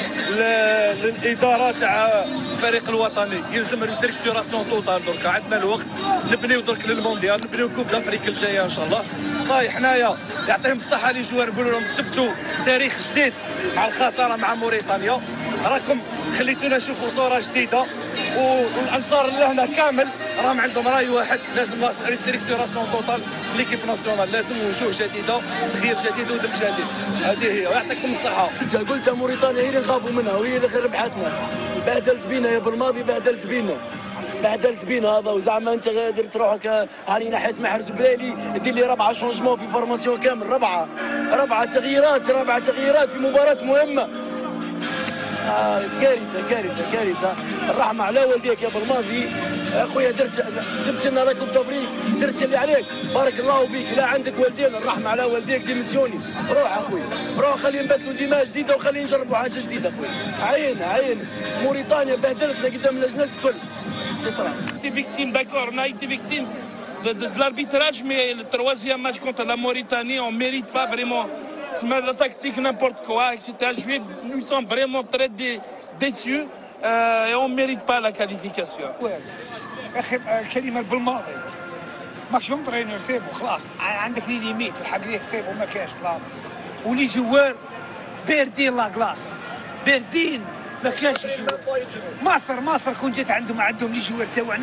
للاداره تاع الفريق الوطني يلزم ريستركتوراسيون توتال دركا عندنا الوقت نبنيو درك للمونديال نبنيو كوب دافريك الجايه ان شاء الله صاي حنايا يعطيهم الصحه لي جوار نقولوا لهم كتبتوا تاريخ جديد مع الخساره مع موريتانيا راكم خليتونا نشوفوا صوره جديده والانصار اللي هنا كامل راهم عندهم راي واحد لازم ريستركتوراسيون توتال في ليكيب ناسيونال لازم وجوه جديده تغيير جديد ودم جديد هذه هي ويعطيكم الصحه. انت قلت موريتانيا هي اللي نخافوا منها وهي اللي ربحتنا بهدلت بينا يا بالماضي بهدلت بينا بهدلت بينا هذا وزعما انت قادر تروحك هاني ناحيه محرز بلالي دير لي ربعه شونجمون في فورماسيون كامل ربعه ربعه تغييرات ربعه تغييرات في مباراه مهمه. آه كارثه كارثه كارثه الرحمه على والديك يا بالماضي اخويا درت جبت لنا راكب دبريك درت اللي عليك بارك الله فيك لا عندك والدين الرحمه على والديك ديميسيوني روح اخويا روح خلينا نبدلوا دماء جديده وخلينا نجربوا حاجه جديده اخويا عين عين موريتانيا بهدلتنا قدام الاجناس الكل سيطره تي فيكتيم داكور on a été victime de, de, de l'arbitrage mais le troisième match contre la Mauritanie on mérite pas vraiment c'est la tactique n'importe quoi et cetera. Nous sommes vraiment très déçus euh, et on mérite pas la qualification. اخي كلمه بالماضي ماكش اونترينور سيبو خلاص عندك لي ليميت الحق ليك سيبو ما كاش خلاص ولي جوار باردين لا كلاس باردين ما كاش مصر مصر كون جات عندهم عندهم لي جوار تاعنا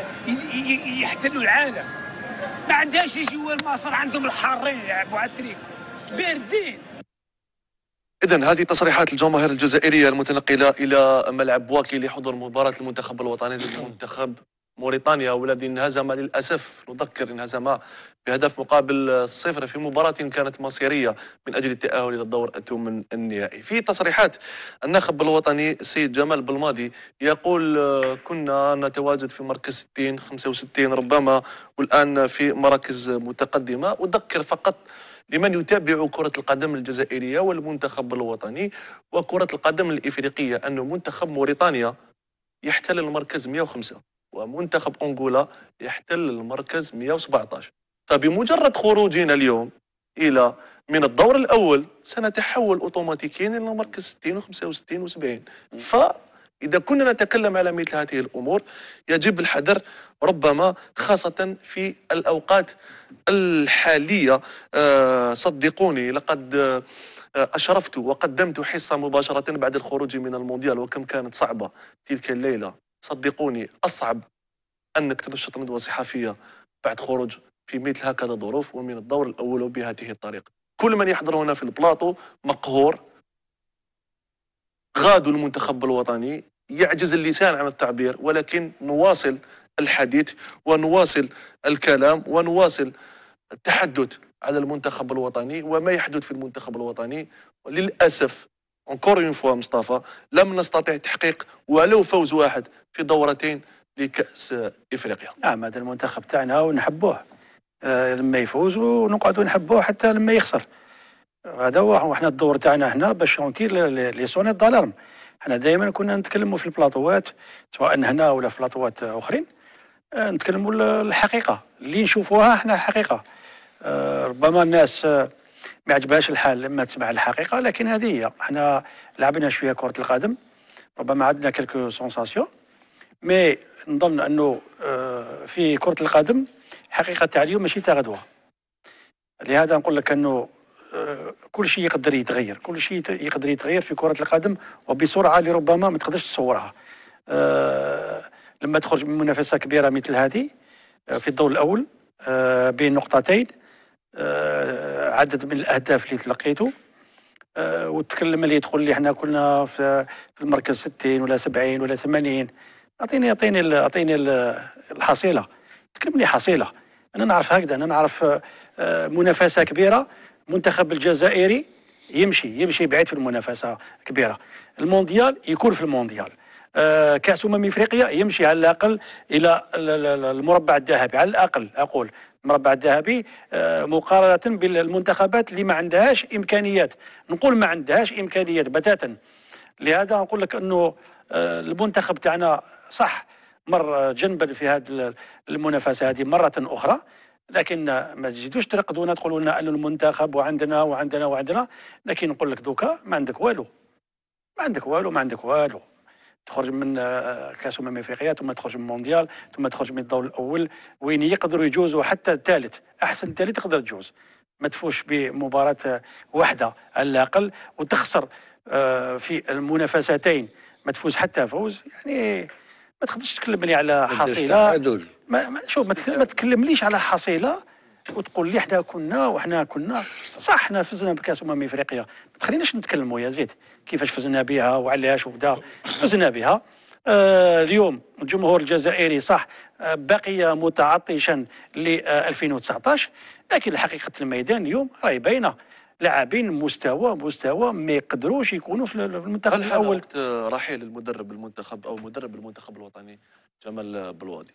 يحتلوا العالم ما عندهاش لي جوار مصر عندهم الحارين يلعبوا على التريك باردين. إذن هذه تصريحات الجماهير الجزائرية المتنقلة إلى ملعب بواكي لحضور مباراة المنتخب الوطني ضد المنتخب موريتانيا والذي انهزم للأسف، نذكر انهزم بهدف مقابل صفر في مباراة كانت مصيرية من أجل التأهل إلى الدور الثمن النهائي. في تصريحات الناخب الوطني السيد جمال بلماضي يقول كنا نتواجد في مركز ستين خمسة وستين ربما، والآن في مراكز متقدمة. أذكر فقط لمن يتابع كرة القدم الجزائرية والمنتخب الوطني وكرة القدم الإفريقية أن منتخب موريتانيا يحتل المركز مئة وخمسة ومنتخب أنغولا يحتل المركز مئة وسبعة عشر. فبمجرد خروجنا اليوم إلى من الدور الأول سنتحول أوتوماتيكيا إلى مركز ستين وخمسة وستين وسبعين. فإذا كنا نتكلم على مثل هذه الأمور يجب الحذر ربما، خاصة في الأوقات الحالية. أه صدقوني لقد أه أشرفت وقدمت حصة مباشرة بعد الخروج من المونديال، وكم كانت صعبة تلك الليلة. صدقوني أصعب أنك تنشط ندوة صحفية بعد خروج في مثل هكذا ظروف ومن الدور الأول وبهذه الطريقة. كل من يحضر هنا في البلاطو مقهور، غادوا المنتخب الوطني، يعجز اللسان عن التعبير، ولكن نواصل الحديث ونواصل الكلام ونواصل التحدث على المنتخب الوطني وما يحدث في المنتخب الوطني. وللأسف encore une fois مصطفى لم نستطع تحقيق ولو فوز واحد في دورتين لكأس إفريقيا. نعم هذا المنتخب تاعنا ونحبوه آه لما يفوز ونقعدوا نحبوه حتى لما يخسر. هذا هو احنا الدور تاعنا هنا باش نطير لي سونيت دالارم. احنا دائما كنا نتكلموا في البلاطوات سواء هنا ولا في بلاطوات اخرين، آه نتكلموا الحقيقه اللي نشوفوها احنا حقيقه. آه ربما الناس آه ما عجبهاش الحال لما تسمع الحقيقه، لكن هذه هي. احنا لعبنا شويه كره القدم، ربما عندنا كلكو سونساسيون، مي نظن انه آه في كره القدم حقيقه تاع اليوم ماشي تاع غدوه. لهذا نقول لك انه آه كل شيء يقدر يتغير، كل شيء يقدر يتغير في كره القدم وبسرعه اللي ربما ما تقدرش تصورها. آه لما تخرج من منافسه كبيره مثل هذه آه في الدور الاول آه بين نقطتين، آه عدد من الاهداف اللي تلقيته، آه وتكلم اللي تقول لي احنا كنا في المركز ستين ولا سبعين ولا ثمانين. اعطيني اعطيني اعطيني الحصيله، تكلم لي حصيله. انا نعرف هكذا، انا نعرف آه منافسه كبيره، منتخب الجزائري يمشي يمشي بعيد في المنافسه كبيره، المونديال يكون في المونديال، آه كاس امم افريقيا يمشي على الاقل الى المربع الذهبي، على الاقل اقول المربع الذهبي، آه مقارنه بالمنتخبات اللي ما عندهاش امكانيات. نقول ما عندهاش امكانيات بتاتا. لهذا نقول لك انه آه المنتخب تاعنا صح مر جنبا في هذه المنافسه هذه مره اخرى، لكن ما تجدوش ترقدونا تقولوا لنا انه المنتخب وعندنا وعندنا وعندنا. لكن نقول لك دوكا ما عندك والو، ما عندك والو ما عندك والو. تخرج من كاس امم افريقيا ثم تخرج من المونديال ثم تخرج من الدور الاول، وين يقدروا يجوزوا حتى الثالث، احسن ثالث تقدر تجوز، ما تفوش بمباراه واحده على الاقل وتخسر في المنافستين ما تفوز حتى فوز. يعني ما تقدرش تكلم لي على حصيله، ما ما شوف ما تكلمليش على حصيله وتقول لي احنا كنا وحنا كنا صح. احنا فزنا بكاس امم افريقيا، ما تخليناش نتكلموا يا زيد كيفاش فزنا بها وعلاش وبدا فزنا بها. آه اليوم الجمهور الجزائري صح آه بقي متعطشا ل ألفين وتسعطاش، لكن الحقيقه الميدان اليوم راهي باينه، لاعبين مستوى مستوى ما يقدروش يكونوا في المنتخب الاول. وقت رحيل المدرب المنتخب او مدرب المنتخب الوطني جمال بلوادي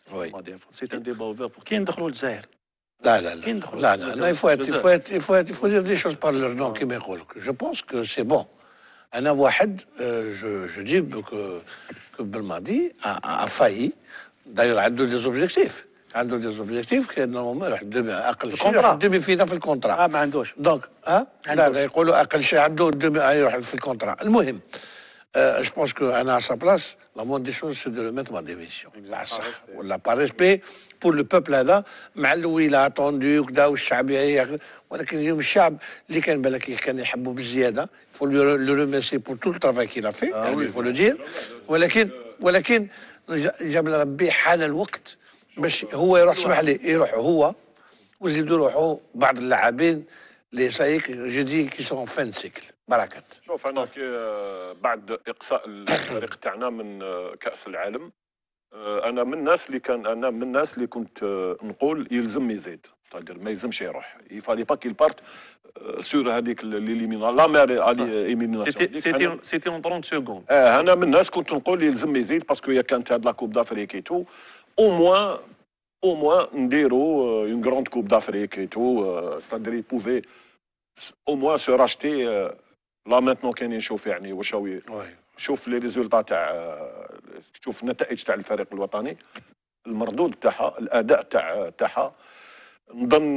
سي ان ديبا اوفير كي ندخلوا للجزائر. لا لا لا لا لا لا il faut être il faut être il faut être il faut dire des choses par leur nom كيما يقولوا. Je pense que c'est bon. أنا واحد je je dis que que Belmadi a a failli. D'ailleurs عنده des objectifs. عنده des objectifs كي نورمال يروح ديمي اقل شيء يروح ديمي فينا في الكونترا. اه ما عندوش دونك اه لا لا يقولوا اقل شيء عنده ديمي يروح في الكونترا. المهم Euh, je pense qu'à sa place, la moindre des choses, c'est de le mettre en démission. On l'a pas respect pour le peuple هذا مع اللي il a attendu وكذا والشعبية. ولكن اليوم الشعب اللي كان بالك كان يحبه بالزيادة. Il faut le remercier pour tout le travail qu'il a fait. Il faut le dire. ولكن ولكن جاب ربي حان الوقت باش هو يروح اسمح لي يروح هو ويزيدوا يروحوا بعض اللاعبين اللي سايك جو دي كي سون فان سيكل. بركات. شوف انا بعد اقصاء الفريق تاعنا من كاس العالم انا من الناس اللي كان انا من الناس اللي كنت نقول يلزم يزيد، ستادير ما يلزمش يروح، يفالي با كيل بارت سور هذيك ليليمينا لا مير ايميناسيون. سيتي سيتي اون ثلاثين سكوند. اه انا من الناس كنت نقول يلزم يزيد باسكو هي كانت هاد لا كوب دافريك اي تو او موان au moins نديرو une grande coupe d'Afrique et tout, c'est-à-dire ils pouvaient au moins se racheter. là maintenant كاين نشوف يعني واش هو شوف لي ريزولتا تاع تشوف النتائج تاع الفريق الوطني، المردود تاعها، الاداء تاع تاعها، نظن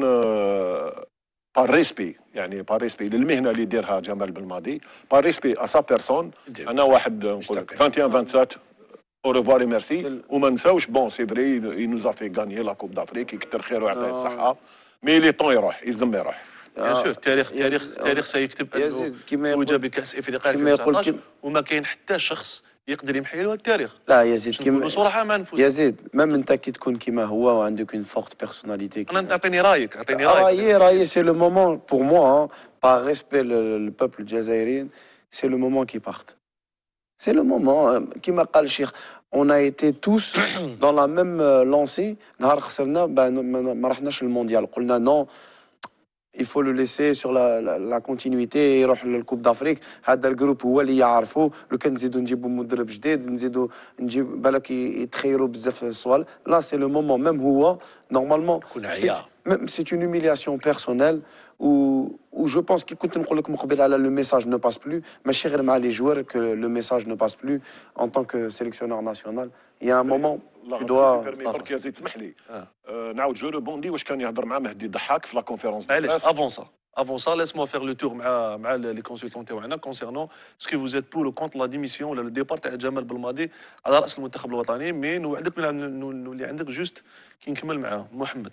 بار ريسبي يعني بار ريسبي للمهنه اللي يديرها جمال بلماضي، بار ريسبي ا سا بيرسون. انا واحد نقول لك واحد وعشرين واحد وعشرين au revoir et merci. وما نساوش بون سي فري il nous a fait gagner la coupe d'Afrique، يكثر خيره ويعطيه الصحه، مي لي طون يروح، يلزم يروح. بيان سور التاريخ التاريخ التاريخ سيكتب انه فوز بكاس افريقيا ألفين وتسعطاش وما كاين حتى شخص يقدر يمحي له التاريخ. لا يزيد كيما صراحه ما نفوز يزيد ميم انت كي تكون كيما هو وعندك اون فورت بيرسوناليتي. انا تعطيني رايك اعطيني رايك. رايي رايي سي لو مومون بور موا بار ريسبي لو بوبل الجزائريين سي لو مومون كي بارت. سي لو مومون كيما قال الشيخ on a été tous dans la même lancée. نهار خسرنا ما رحناش للمونديال، قلنا نو il faut le laisser sur la, la, la continuité يروح للكوب دافريك. هذا الجروب هو اللي يعرفوا، لو كان نزيدوا نجيبوا مدرب جديد نزيدوا نجيب بالك يتخيروا بزاف الصوال. لا سي لو مومون ميم هو نورمالمون سي اون هوميلياسيون بيرسونيل و و جو بونس كي كنت نقول لك من قبل على لو ميساج نو باس بلو، ماشي غير مع لي جوار كو لو ميساج نو باس بلو ان طونك سيليكسيونور ناسيونال. يا ان مومون tu dois برك يا زيد تسمح لي نعاود جو ريبوندي واش كان يهضر مع مهدي ضحاك في لا كونفيرونس. معليش افون سا افون سا ليس-moi faire le tour مع مع لي كونسلتون تاعنا كونسيرنون اسكو فوز ايت بور كونت لا ديميسيون ولا لو ديبار تاع جمال بلماضي على راس المنتخب الوطني. مي نوعدك نولي عندك جوست كي نكمل معاه محمد.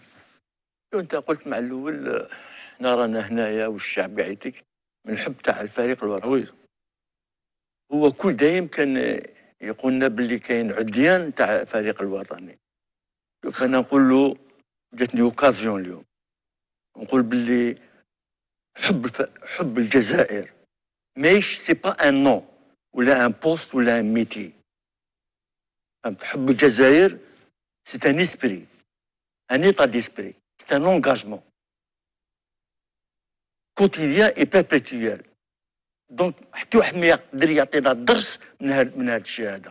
انت قلت مع الاول حنا رانا هنايا والشعب قاعدتك من الحب تاع الفريق الوطني. وي هو كل دايم كان يقولنا باللي كاين عديان تاع الفريق الوطني. شوف انا نقول له جاتني اوكازيون اليوم نقول باللي حب الف... حب الجزائر ماهيش سي با ان نون ولا ان بوست ولا ان ميتي. حب الجزائر سي ان اسبري، ان ايتا ديسبري، سي ان انغاجمون كوتيديان اي بيربيتويال. دونك حتى واحد ما يقدر يعطينا درس من هذا من هذا الشيء هذا.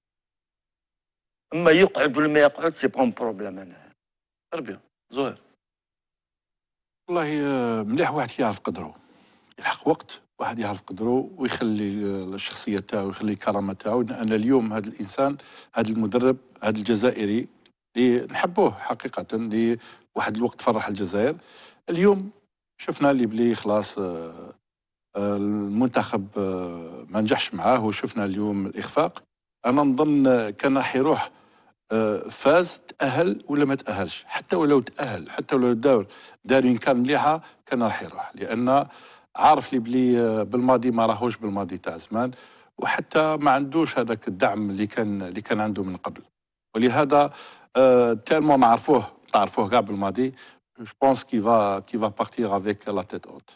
اما يقعد ولا ما يقعد سي بون بروبليم. انا تربيه زهير والله مليح واحد يعرف قدره، يلحق وقت واحد يعرف قدره ويخلي الشخصيه تاعو ويخلي الكرامه تاعو. انا اليوم هذا الانسان هذا المدرب هذا الجزائري اللي نحبوه حقيقه، اللي واحد الوقت فرح الجزائر، اليوم شفنا اللي بلي خلاص المنتخب ما نجحش معاه وشفنا اليوم الإخفاق. أنا نظن كان راح يروح فاز تأهل ولا ما تأهلش، حتى ولو تأهل حتى ولو دار دارين كان مليحة كان راح يروح، لأن عارف لي بلي بالماضي ما راهوش بالماضي تاع زمان، وحتى ما عندوش هذاك الدعم اللي كان اللي كان عنده من قبل. ولهذا تالمون نعرفوه تعرفوه كاع بالماضي. جو بونس كي فا كي فا بارتير افيك لا تيت اوت.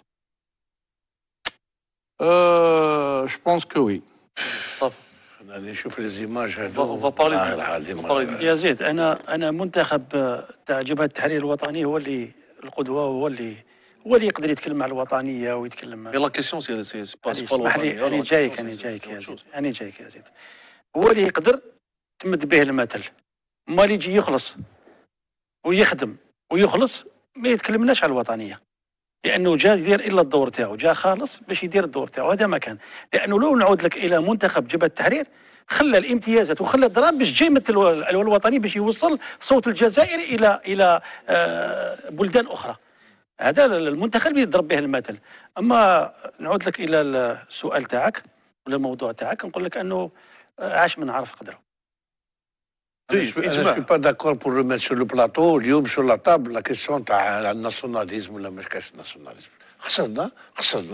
Euh, je pense que oui. انا نشوف لي زيماج هذو. فا بارلي يا زيد انا انا منتخب تاع جبهه التحرير الوطني هو اللي القدوه، هو اللي هو اللي يقدر يتكلم مع الوطنيه ويتكلم مع لا كيسيون سي سي سي با اسمح لي انا جايك انا جايك يا زيد انا جايك يا زيد. هو اللي يقدر تمد به المثل. ما اللي يجي يخلص ويخدم ويخلص ما يتكلمناش على الوطنيه، لانه جا يدير الا الدور تاعو، جا خالص باش يدير الدور تاعو. هذا ما كان، لانه لو نعود لك الى منتخب جبهه التحرير خلى الامتيازات وخلى الضرائب باش جاي يمثل الوطني باش يوصل صوت الجزائر الى الى بلدان اخرى. هذا المنتخب اللي يضرب به المثل. اما نعود لك الى السؤال تاعك ولا الموضوع تاعك، نقول لك انه عاش من عرف قدره. Je ne suis pas d'accord pour le mettre sur le plateau. اليوم sur la table la question تاع الناسيوناليزم ولا مش كاش ناسيوناليزم. خسرنا خسرنا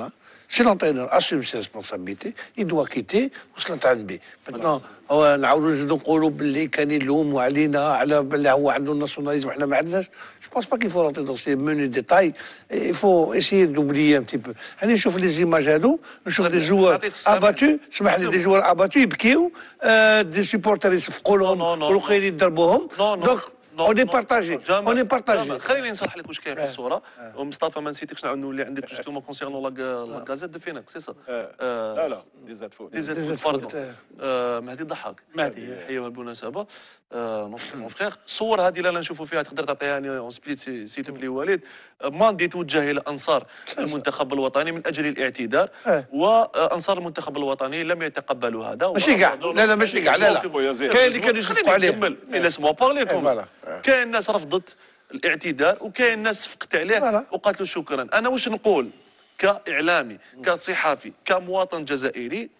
سي لونترينور اسوم سي ريسبونسابيلتي يدوا كيتي وصلت عند بي معناتها هو نعاودوا نزيدوا نقولوا باللي كان يلوموا علينا على باللي هو عنده الناسيوناليزم وحنا ما عندناش. جو بونس با كيل فو رونتري دون سي موني ديتاي يفو اسيي دوبليي ان تي بو. انا نشوف لي زيماج هادو نشوف دي جوار اباتو اسمح لي دي جوار اباتو يبكيو دي سيبورتر يصفقوا لهم والاخرين يضربوهم دونك اون اي بارطاجي اون اي بارطاجي. خليني نشرح لك واش كاين في الصوره. ومصطفى ما نسيتكش نولي عندك جوستومون كونسيرنون لا غازيت دو فينيكس سي سا. لا لا دي زاد فوت دي زاد فوت باردون. مهدي الضحاك مهدي حيوه بالمناسبه مون فخير. الصور هذه اللي نشوفوا فيها تقدر تعطيها اون سبليت سي تبلي وليد. ماندي توجه الى انصار المنتخب الوطني من اجل الاعتذار وانصار المنتخب الوطني لم يتقبلوا هذا. ماشي كاع لا لا ماشي كاع لا لا كاين اللي كانوا يصفقوا عليه. مي لاسمو بارلي. كاين ناس رفضت الاعتذار وكاين ناس صفقت عليه وقالت له شكرا. انا واش نقول كاعلامي كصحافي كمواطن جزائري؟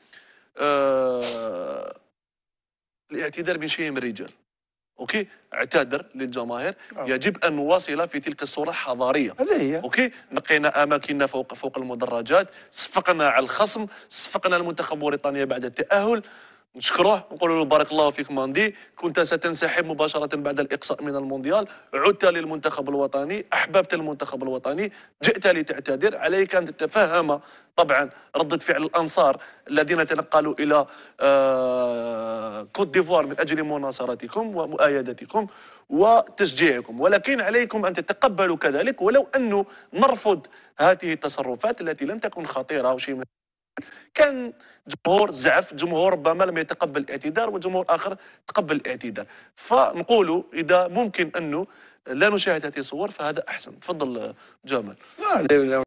آه الاعتذار من شيء من الرجال. اوكي اعتذر للجماهير. يجب ان نواصل في تلك الصوره حضاريه. اوكي نقينا اماكننا فوق فوق المدرجات، صفقنا على الخصم، صفقنا المنتخب بريطانيا بعد التاهل. نشكروه ونقول له بارك الله فيك ماندي، كنت ستنسحب مباشرة بعد الإقصاء من المونديال، عدت للمنتخب الوطني، أحببت المنتخب الوطني، جئت لتعتذر، عليك أن تتفهم طبعا ردة فعل الأنصار الذين تنقلوا إلى آه كوت ديفوار من أجل مناصرتكم ومؤايدتكم وتشجيعكم، ولكن عليكم أن تتقبلوا كذلك ولو أنه نرفض هذه التصرفات التي لن تكن خطيرة أو شيء من كان جمهور زعف، جمهور ربما لم يتقبل الاعتذار وجمهور اخر تقبل الاعتذار. فنقولوا اذا ممكن انه لا نشاهد هذه الصور فهذا احسن. تفضل جمال.